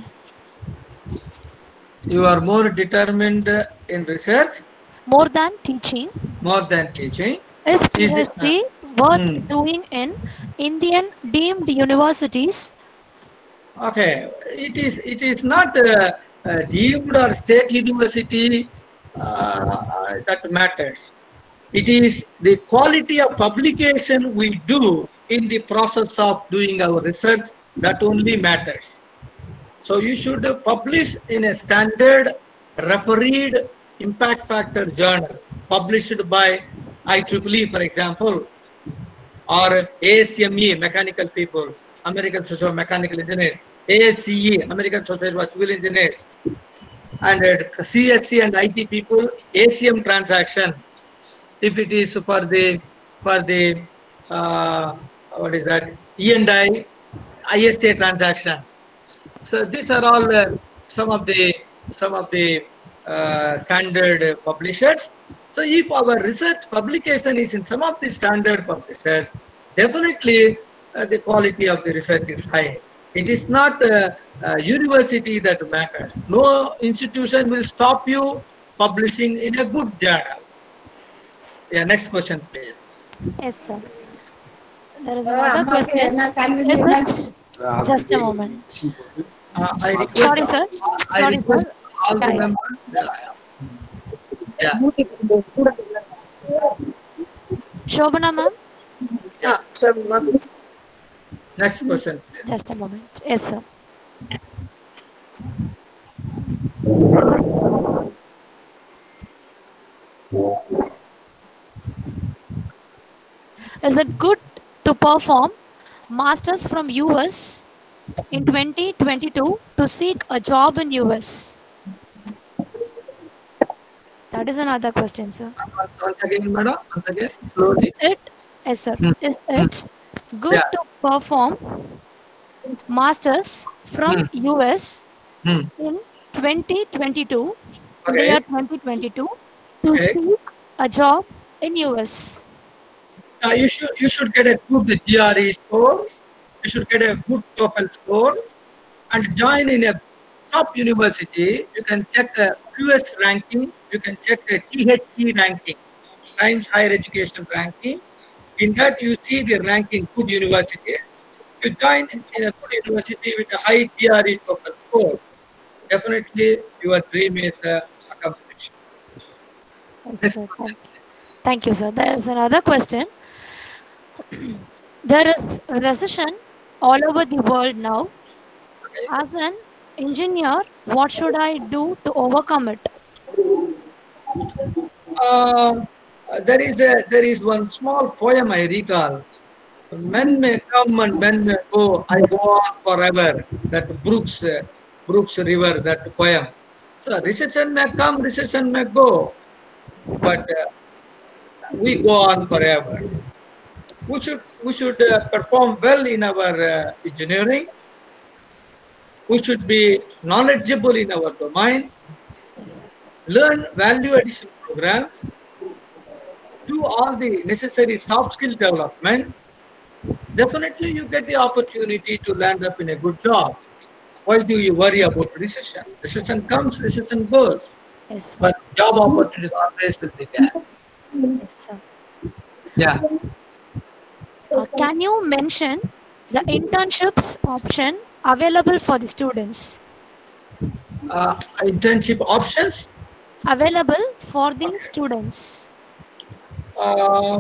You are more determined in research, More than teaching. more than teaching. Is Is it? PhD worth doing in Indian deemed universities? Okay, it is not deemed or state university that matters. It is the quality of publication we do in the process of doing our research that only matters. So you should publish in a standard refereed impact factor journal published by IEEE, for example, or ASME, mechanical people, American Society of Mechanical Engineers, ASCE, American Society of Civil Engineers, and CSC and IT people, ACM transaction. If it is for the what is that, E&I, ISA transaction. So these are all some of the standard publishers. So if our research publication is in some of the standard publishers, definitely the quality of the research is high. It is not university that matters. No institution will stop you publishing in a good journal. Yeah, next question, please. Yes, sir. There is another question. Is it? Just a moment. I request Sorry, sir. I Sorry, request sir. all the Yeah, yes. members. Yeah. Shobana, ma'am. Yeah, sure, ma'am. Next question, please. Just a moment. Yes, sir. Is it good to perform masters from US in 2022 to seek a job in US? That is another question, sir. Once again, madam. Once again, slowly. Is it? Yes, sir. Is it good Yeah. to perform masters from Hmm. US Hmm. in 2022, in the Okay. year 2022, to Okay. seek a job in US. You should get a good GRE score. You should get a good TOEFL score and join in a top university. You can check a QS ranking. You can check a THE ranking, Times Higher Education ranking. In that, you see the ranking good university. You join in a good university with a high GRE TOEFL score. Definitely, your dream is accomplished. Yes, Next sir. question. Thank you, sir. There is another question. There is a recession all over the world now. As an engineer, what should I do to overcome it? Uh, there is one small poem I recall. Men may come and men may go. I go on forever. That Brooks River. That poem. So recession may come, recession may go, but we go on forever. We should perform well in our engineering. We should be knowledgeable in our domain. Learn value addition programs. Do all the necessary soft skill development. Definitely you get the opportunity to land up in a good job. Why do you worry about recession? Recession comes, recession goes. Yes, sir. But job opportunities always will be there. Yes, sir. Yeah. Can you mention the internships option available for the students? Internship options. Available for the Okay. students. Uh,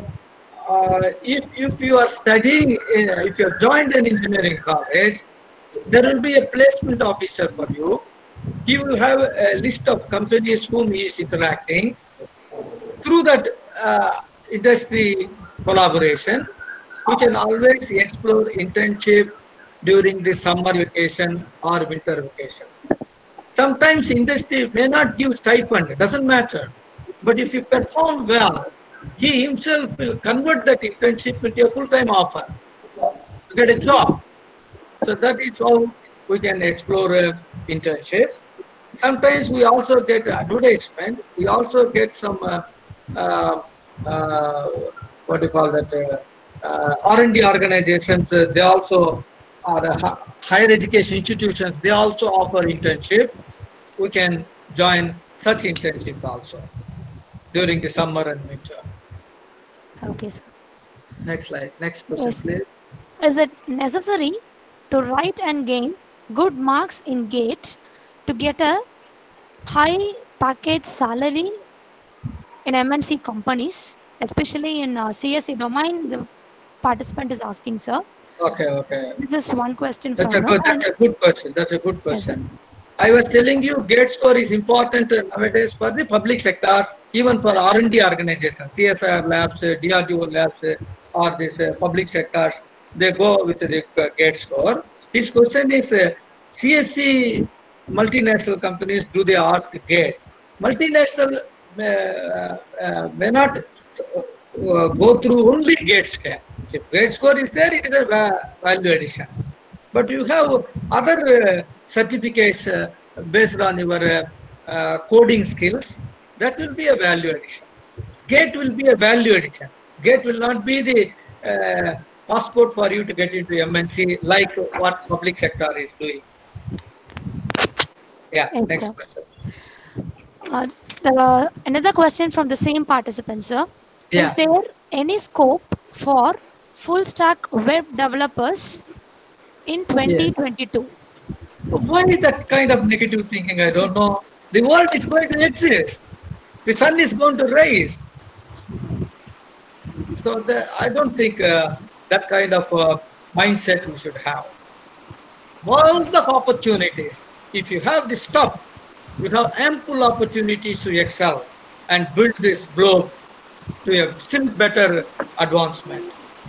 if you are studying, if you have joined an engineering college, there will be a placement officer for you. He will have a list of companies whom he is interacting. Through that industry collaboration, we can always explore internship during the summer vacation or winter vacation. Sometimes industry may not give stipend, doesn't matter. But if you perform well, he himself will convert that internship into a full-time offer to get a job. So that is how we can explore a internship. Sometimes we also get advertisement. We also get some uh, uh, what do you call that R&D organizations. They also are higher education institutions. They also offer internship. We can join such internship also during the summer and winter. Okay, sir. Next slide. Next question, Yes. please. Is it necessary to write and gain good marks in GATE to get a high package salary in MNC companies, especially in CSE domain? The participant is asking, sir. Okay, okay. This is one question That's from a her. good. And That's a good question. That's a good yes, question. I was telling you, GATE score is important nowadays for the public sectors, even for R&D organizations, CSIR labs, DRDO labs, or this public sectors. They go with the GATE score. His question is, CSC multinational companies, do they ask GATE? Multinational may not go through only GATE score. If GATE score is there, it is a value addition. But you have other certificates based on your coding skills. That will be a value addition. GATE will be a value addition. GATE will not be the passport for you to get into MNC like what public sector is doing. Yeah, yes, next sir. question. Another question from the same participant, sir. Is Yeah. there any scope for full stack web developers in Yes. 2022? Why that kind of negative thinking? I don't know. The world is going to exist. The sun is going to rise. So I don't think that kind of mindset we should have. World of opportunities. If you have the stuff, you have ample opportunities to excel and build this globe to a still better advancement.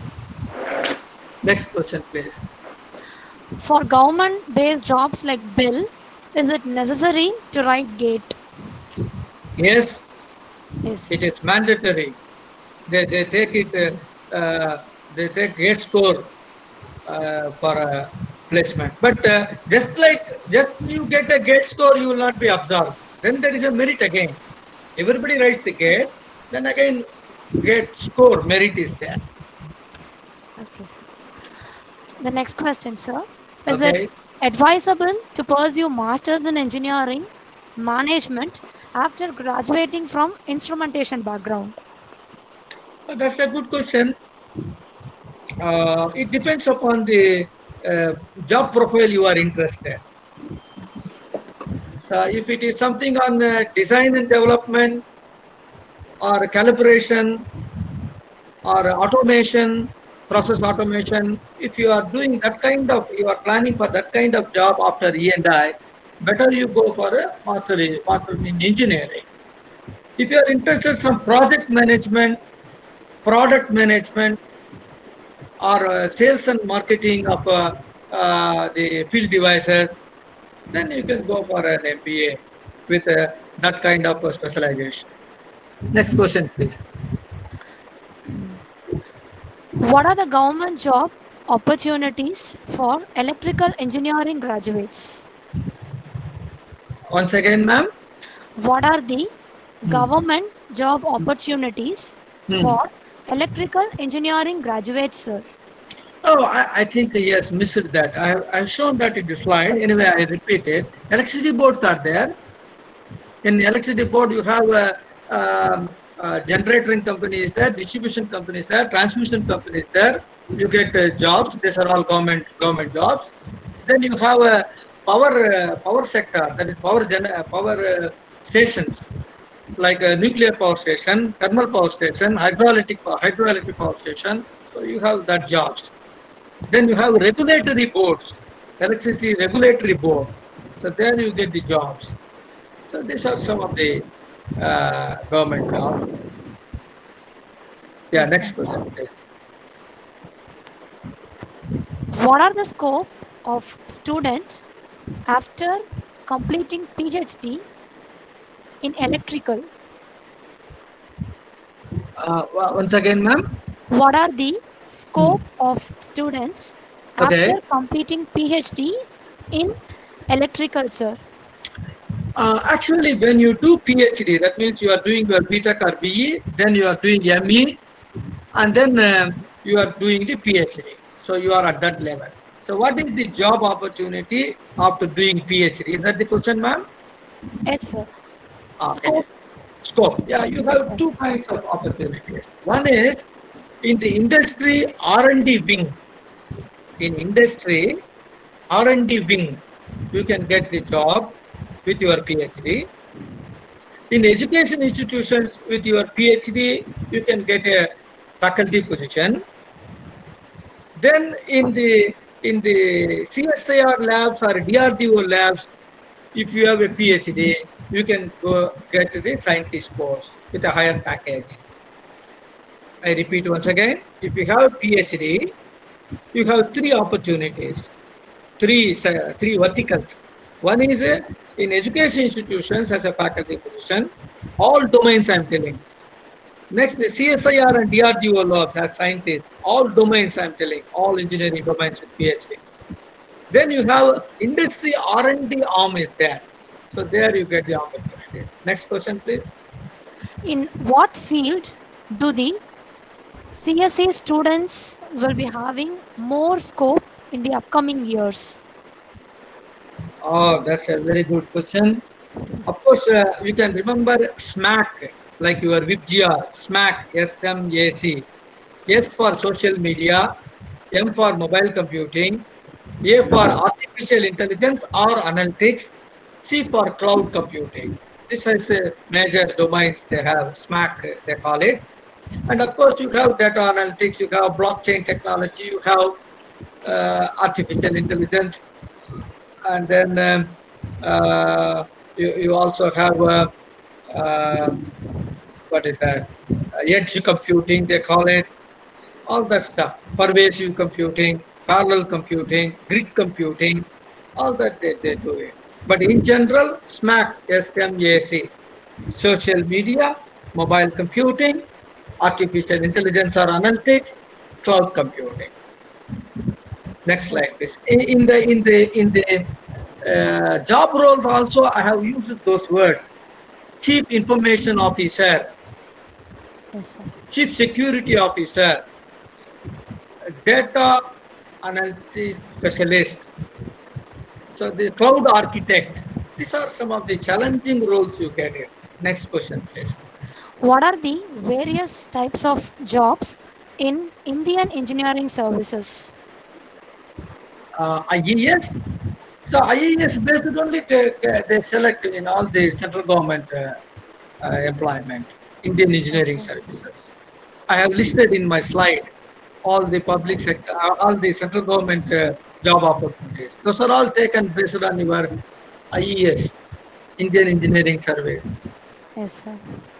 Next question, please. For government based jobs like Bill, is it necessary to write GATE? Yes, Yes. it is mandatory. They take it They take gate score for a placement. But just you get a gate score, you will not be absorbed. Then there is a merit again. Everybody writes the gate, then again gate score merit is there. Okay, sir. The next question, sir. Is Okay. it advisable to pursue masters in engineering management after graduating from instrumentation background? That's a good question. It depends upon the job profile you are interested. So if it is something on design and development or calibration or automation, process automation, if you are doing that kind of, you are planning for that kind of job after E&I, better you go for a master in engineering. If you are interested in some project management, product management, or sales and marketing of the field devices, then you can go for an MBA with that kind of specialization. Next question, please. What are the government job opportunities for electrical engineering graduates? Once again, ma'am. What are the government job opportunities for electrical engineering graduates, sir? Oh, I think he has missed that. I've shown that in the slide. Anyway, I repeat it. Electricity boards are there. In electricity board, you have generating companies there, distribution companies there, transmission companies there. You get jobs. These are all government jobs. Then you have a power sector, that is power stations, like a nuclear power station, thermal power station, hydroelectric power station. So you have that jobs. Then you have regulatory boards, electricity regulatory board. So there you get the jobs. So these are some of the government jobs. Yeah, Yes, next sir. question, please. What are the scope of student after completing PhD in electrical? Once again, ma'am. What are the scope of students after Okay. completing PhD in electrical, sir? Actually, when you do PhD, that means you are doing your BTech or BE, then you are doing ME, and then you are doing the PhD. So you are at that level. So what is the job opportunity after doing PhD? Is that the question, ma'am? Yes, sir. Okay. Scope. Scope. Yeah, you Yes, have sir. two kinds of opportunities. One is in the industry R&D wing. In industry R&D wing, you can get the job with your PhD. In education institutions with your PhD, you can get a faculty position. Then in the CSIR labs or DRDO labs, if you have a PhD, you can go get the scientist post with a higher package. I repeat once again, if you have a PhD, you have three opportunities, three verticals. One is in education institutions as a faculty position, all domains I'm telling. Next, the CSIR and DRDO labs as scientists, all domains I'm telling, all engineering domains with PhD. Then you have industry R&D arm is there. So there you get the opportunities. Next question, please. In what field do the CSE students will be having more scope in the upcoming years? Oh, that's a very good question. Of course, you can remember SMAC, like your WIPGR, SMAC, SMAC. S for social media, M for mobile computing, A for artificial intelligence or analytics, C for cloud computing. This is major domains they have, SMAC they call it. And of course, you have data analytics, you have blockchain technology, you have artificial intelligence, and then you also have what is that? Edge computing, they call it. All that stuff, pervasive computing, parallel computing, grid computing, all that they do it. But in general, SMAC, SMAC, social media, mobile computing, artificial intelligence or analytics, cloud computing. Next slide, please. In the job roles also, I have used those words: chief information officer, Yes, sir. chief security officer, data analytics specialist. So the cloud architect. These are some of the challenging roles you get here. Next question, please. What are the various types of jobs in Indian engineering services? IES. So IES based only they select in all the central government employment, Indian engineering services. I have listed in my slide all the public sector, all the central government job opportunities. Those are all taken based on your IES, Indian Engineering Service. Yes, sir.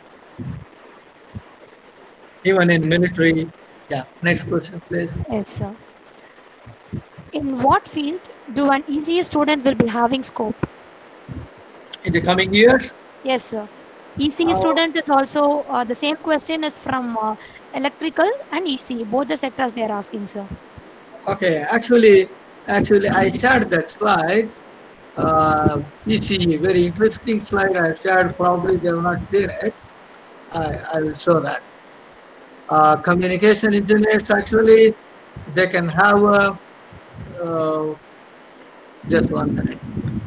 Even in military. Yeah. Next question, please. Yes, sir. In what field do an ECE student will be having scope? In the coming years, Yes, sir. ECE student is also the same question is from electrical and ECE, both the sectors they are asking, sir. okay. Actually, I shared that slide. ECE, very interesting slide I shared. Probably they have not seen it. I will show that. Communication engineers actually they can have just 1 minute.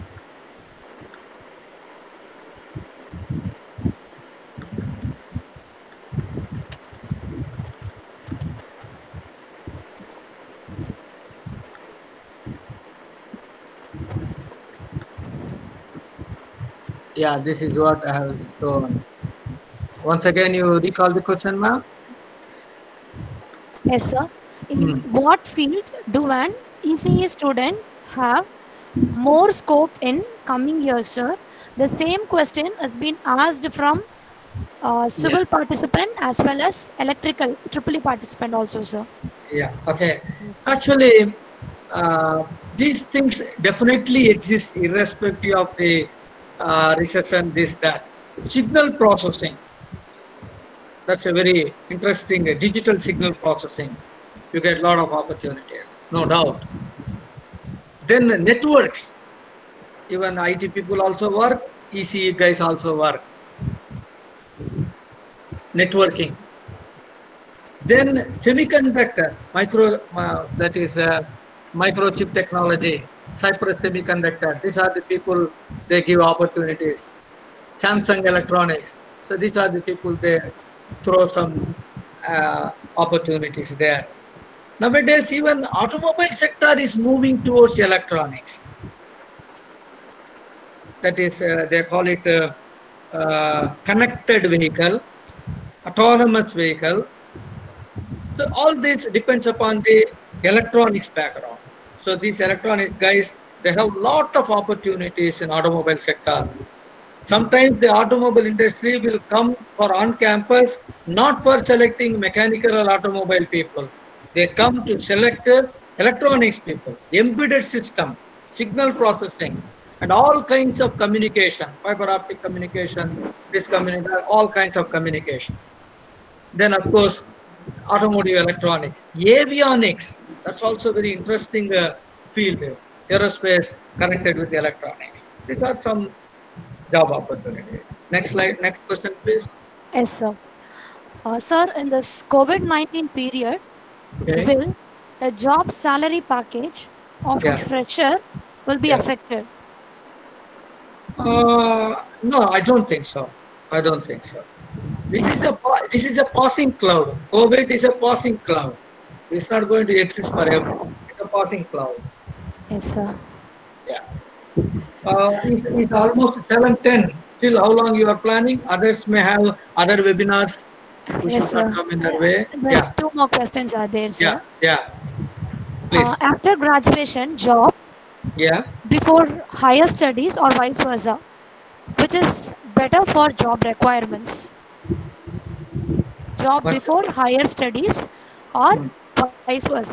Yeah, this is what I have shown. Once again, you recall the question, ma'am? Yes, sir. In what field do an ECE student have more scope in coming years, sir? The same question has been asked from civil participant as well as electrical EEE participant also, sir. Yeah, okay. Actually, these things definitely exist irrespective of the recession, this, that. Signal processing, that's a very interesting digital signal processing. You get a lot of opportunities, no doubt. Then networks, even IT people also work, ECE guys also work. Networking. Then semiconductor, that is microchip technology, Cypress Semiconductor. These are the people they give opportunities. Samsung Electronics. So these are the people they throw some opportunities there. Nowadays, even automobile sector is moving towards electronics. That is, they call it connected vehicle, autonomous vehicle. So all this depends upon the electronics background. So these electronics guys, they have lot of opportunities in automobile sector. Sometimes the automobile industry will come for on campus, not for selecting mechanical or automobile people. They come to select electronics people, embedded system, signal processing, and all kinds of communication, fiber optic communication, this communication, all kinds of communication. Then, of course, automotive electronics, avionics. That's also very interesting field. Aerospace connected with electronics. These are some job opportunities. Next slide. Next question, please. Yes, sir. Sir, in this COVID-19 period, Okay. will the job salary package of a Yeah. fresher will be Yeah. affected? No, I don't think so. I don't think so. This Yes, is a passing cloud. COVID is a passing cloud. It's not going to exist forever. It's a passing cloud. yes, sir. Yeah. It's almost 7:10. Still, how long you are planning? Others may have other webinars. We Yes, should not sir. come in that way. There's Yeah. two more questions are there, Yeah. sir. Yeah. Please. After graduation, job Yeah. before higher studies or vice versa, which is better for job requirements? Job But before higher studies or vice versa?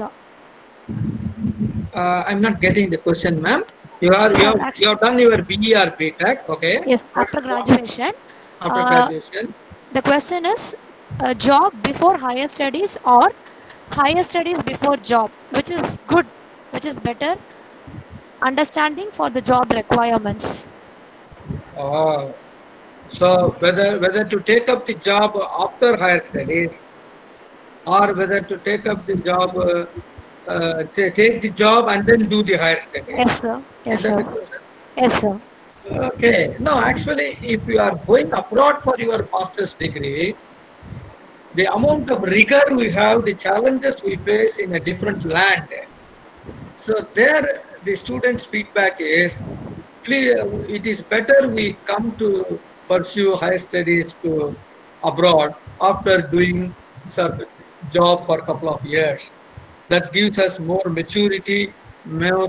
I'm not getting the question, ma'am. Sir, You have done your BE or BTech, okay? yes, after graduation, After uh, graduation, the question is a job before higher studies or higher studies before job, which is good, which is better understanding for the job requirements. Oh, so whether to take up the job after higher studies or whether to take up the job, take the job and then do the higher studies. Yes, sir. Is Yes, that sir. the question? Yes, sir. Okay. No, actually, if you are going abroad for your master's degree, the amount of rigor we have, the challenges we face in a different land. So there, the students' feedback is clear. It is better we come to pursue higher studies to abroad after doing some job for a couple of years. That gives us more maturity, more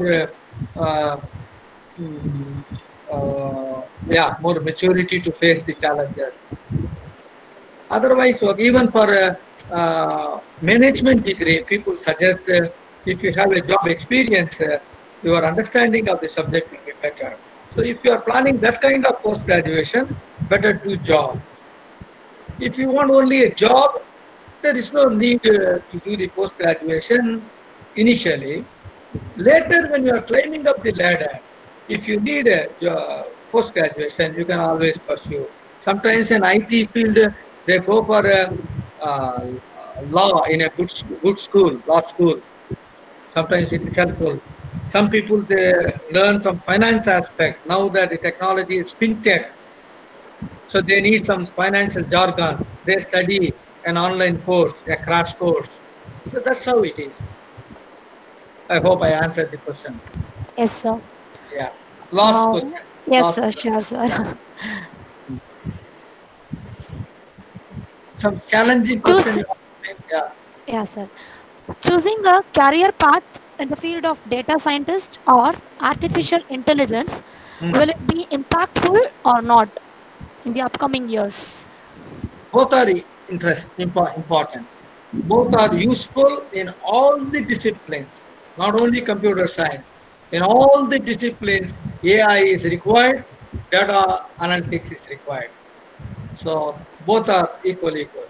mm, more maturity to face the challenges. Otherwise, even for a management degree, people suggest if you have a job experience, your understanding of the subject will be better. So if you are planning that kind of post graduation, better do job. If you want only a job, there is no need to do the post graduation initially. Later, when you are climbing up the ladder, if you need a post graduation, you can always pursue. Sometimes in IT field, they go for a uh, law in a good school, law school. Sometimes it is helpful. Some people they learn from finance aspect. Now that the technology is fintech, so they need some financial jargon. They study an online course, a crash course. So that's how it is. I hope I answered the question. Yes, sir. Yeah. Last Uh, question. yes, Last sir. question. Sure, sir. Some challenging question Choose. you have. Yeah. Yes, sir. Choosing a career path in the field of data scientist or artificial intelligence, Hmm. will it be impactful or not in the upcoming years? Both are important. Both are useful in all the disciplines, not only computer science. In all the disciplines, AI is required, data analytics is required. So both are equal.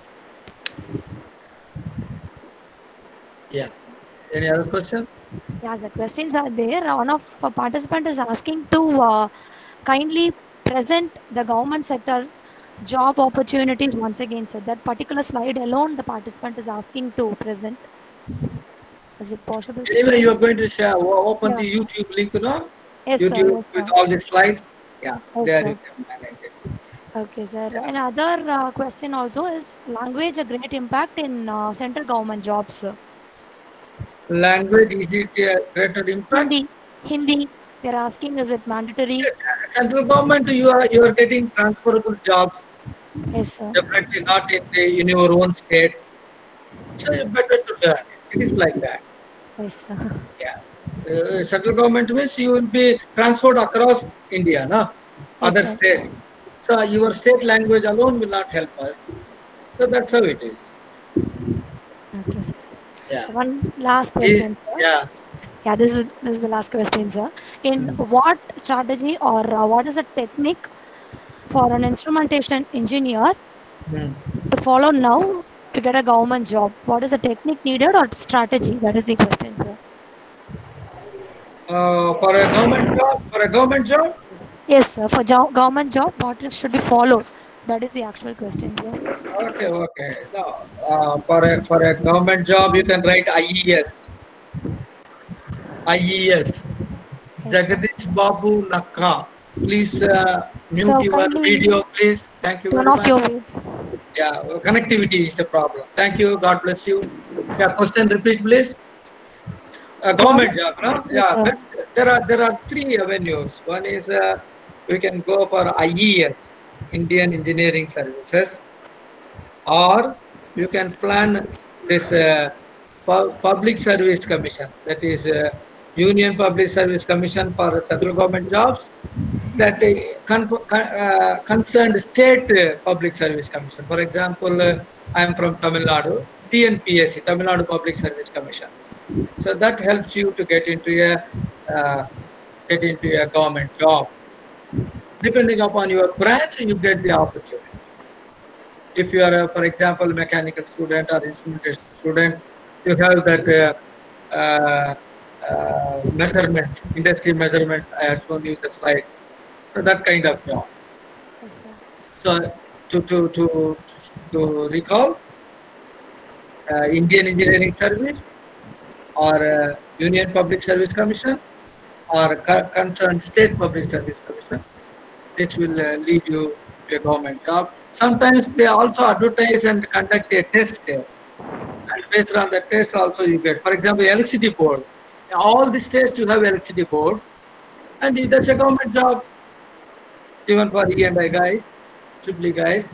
Yeah. Yes, sir. Any other question? Yes, the questions are there. One of participant is asking to kindly present the government sector job opportunities once again. So that particular slide alone, the participant is asking to present. Is it possible to Anyway, present? you are going to share, open the Yes, sir. YouTube link, Yes, sir. YouTube Yes, with sir. all the slides. Yeah, Yes, there you sir. can manage it. Okay, sir. Yeah. Another question also is language a great impact in central government jobs, sir? Language, is it a greater impact? Hindi, Hindi. They're asking, is it mandatory? Yes, central government, you are getting transferable jobs, Yes, sir. definitely not in your own state. So you better to learn it. It is like that. Yes, sir. Yeah. Central government means you will be transferred across India, no? Yes, Other sir. states. So your state language alone will not help us. So that's how it is. Okay, sir. Yeah. So one last Eh, question, sir. yeah. Yeah, this is the last question, sir. In Mm. what strategy or what is a technique for an instrumentation engineer Mm. to follow now to get a government job? What is the technique needed or strategy? That is the question, sir. For a government job, Yes, sir. For government job, what should be followed? That is the actual question, sir. okay. No, for a government job, you can write IES. IES. Yes, sir. Jagadish Babu Nakka. Please mute So your kindly video, please. Thank you turn very off much. your weight. Yeah, connectivity is the problem. Thank you. God bless you. Yeah, question repeat, please. A What? government job, no? Yes, Yeah, sir. there are three avenues. One is we can go for IES, Indian Engineering Services, or you can plan this Public Service Commission, that is Union Public Service Commission for central government jobs, that concerned state public service commission. For example, I am from Tamil Nadu, TNPSC, Tamil Nadu Public Service Commission. So that helps you to uh, get into a government job. Depending upon your branch, you get the opportunity. If you are, for example, mechanical student or instrumentation student, You have that measurements, industry measurements. I have shown you the slide. So that kind of job. Yes, sir. So to recall, Indian Engineering Service or Union Public Service Commission or concerned state public service commission. This will lead you to a government job. Sometimes they also advertise and conduct a test there. And based on the test also you get. For example, electricity board. All these tests you have electricity board. And that's a government job. Even for E&I guys, Triple guys.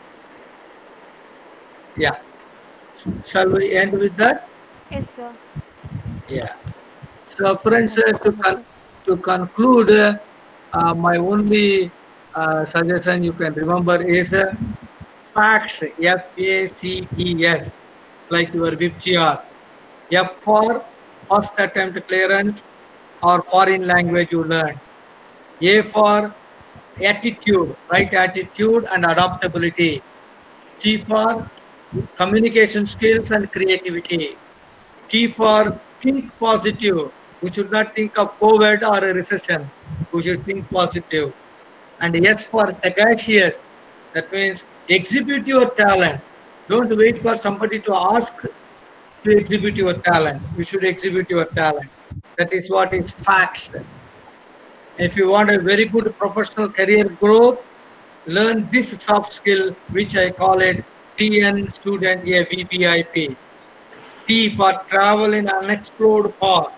Yeah. Shall we end with that? Yes, sir. Yeah. So friends, Thank you so much, sir. to conclude, my only suggestion you can remember is FACTS, FACTS, like your VIPGR. F for first attempt clearance or foreign language you learn. A for attitude, right attitude and adaptability. C for communication skills and creativity. T for think positive. We should not think of COVID or a recession. We should think positive. And S for sagacious. That means exhibit your talent. Don't wait for somebody to ask to exhibit your talent. You should exhibit your talent. That is what is facts. If you want a very good professional career growth, learn this soft skill, which I call it TN student a VVIP. T for travel in unexplored path.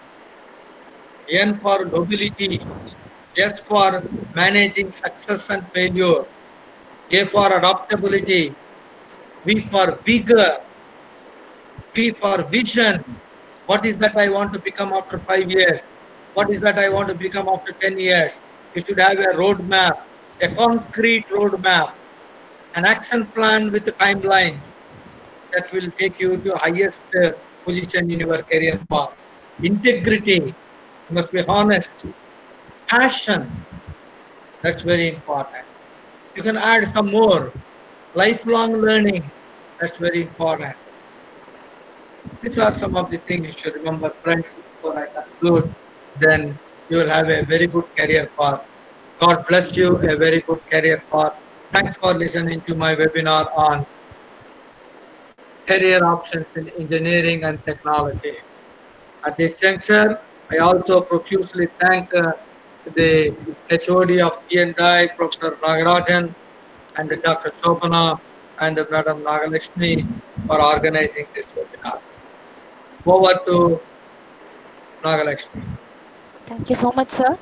N for nobility. S for managing success and failure. A for adaptability. V for vigor. P for vision. What is that I want to become after 5 years? What is that I want to become after 10 years? You should have a roadmap, a concrete roadmap, an action plan with the timelines that will take you to highest position in your career path. Integrity, you must be honest. Passion, that's very important. You can add some more. Lifelong learning, that's very important. These are some of the things you should remember, friends, before I conclude. Then you will have a very good career path. God bless you, a very good career path. Thanks for listening to my webinar on career options in engineering and technology. At this juncture, I also profusely thank the HOD of E&I, Professor Nagarajan, and Dr. Shobana and Madam Nagalakshmi for organizing this webinar. Over to Nagalakshmi. Thank you so much, sir.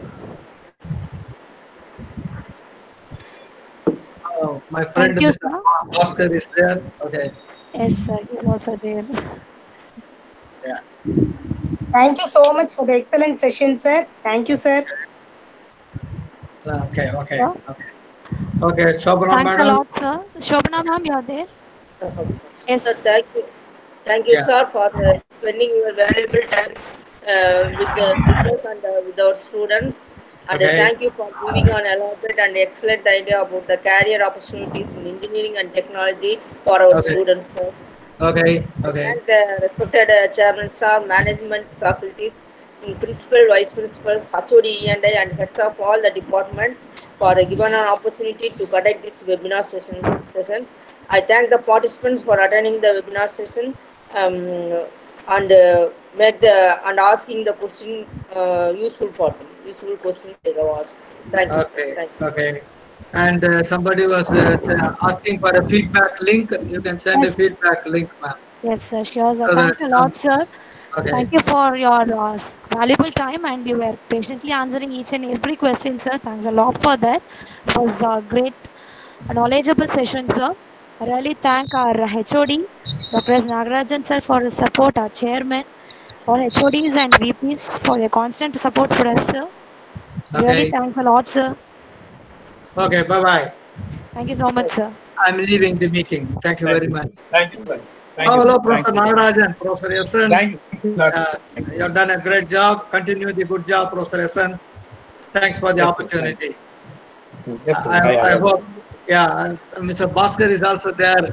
Oh, my friend Thank you, Mr. sir. Oscar is there. Okay. Yes, sir. He's also there. Yeah. Thank you so much for the excellent session, sir. Thank you, sir. Okay. Okay. Sir. Okay. Okay. Shobana Thanks a Madam. lot, sir. Shobana ma'am, you're there? Yes. So thank you, Yeah. sir, for spending your valuable time with us and with our students. And Okay. thank you for giving an elaborate and excellent idea about the career opportunities in engineering and technology for our Okay. students, sir. Okay. I Okay. thank the respected chairman, sir, management faculties, principal, vice principals, HOD, E&I, and heads of all the departments for giving an opportunity to conduct this webinar session. I thank the participants for attending the webinar session and and asking the question useful for them. Useful questions they have asked. Thank you, sir. Okay. Thank you. Okay. And somebody was asking for a feedback link. You can send a Yes. feedback link, ma'am. Yes, sir. Sure, sir. So Thanks that a lot, sir. Okay. Thank you for your valuable time, and you were patiently answering each and every question, sir. Thanks a lot for that. It was a great, knowledgeable session, sir. I really thank our HOD, Dr. S. Nagarajan, sir, for his support, our chairman, all HODs and VPs for their constant support for us, sir. Really Okay. thanks a lot, sir. Okay. Bye bye. Thank you so much, sir. I'm leaving the meeting. Thank you very much. Thank you, sir. Thank Oh, you, hello, sir. Professor Thank you, sir. Nagarajan, Professor Yasan. Thank you. You have done a great job. Continue the good job, Professor Yasan. Thanks for the Yes, sir. opportunity. Yes, sir. I hope, yeah, Mr. Bhaskar is also there.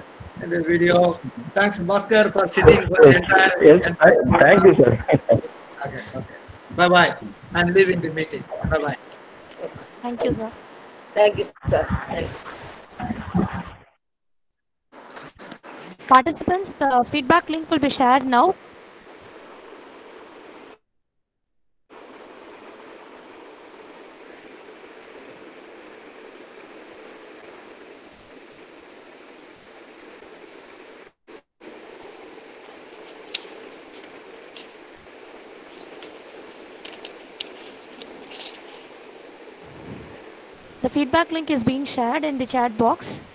in the video. Thanks, Bhaskar, for sitting for the Yes, entire thank you, sir. Okay, okay. Bye bye. I'm leaving the meeting. Bye bye. Thank you, sir. Thank you, sir. Thank you. Participants, the feedback link will be shared now. The feedback link is being shared in the chat box.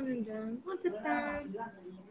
What the time?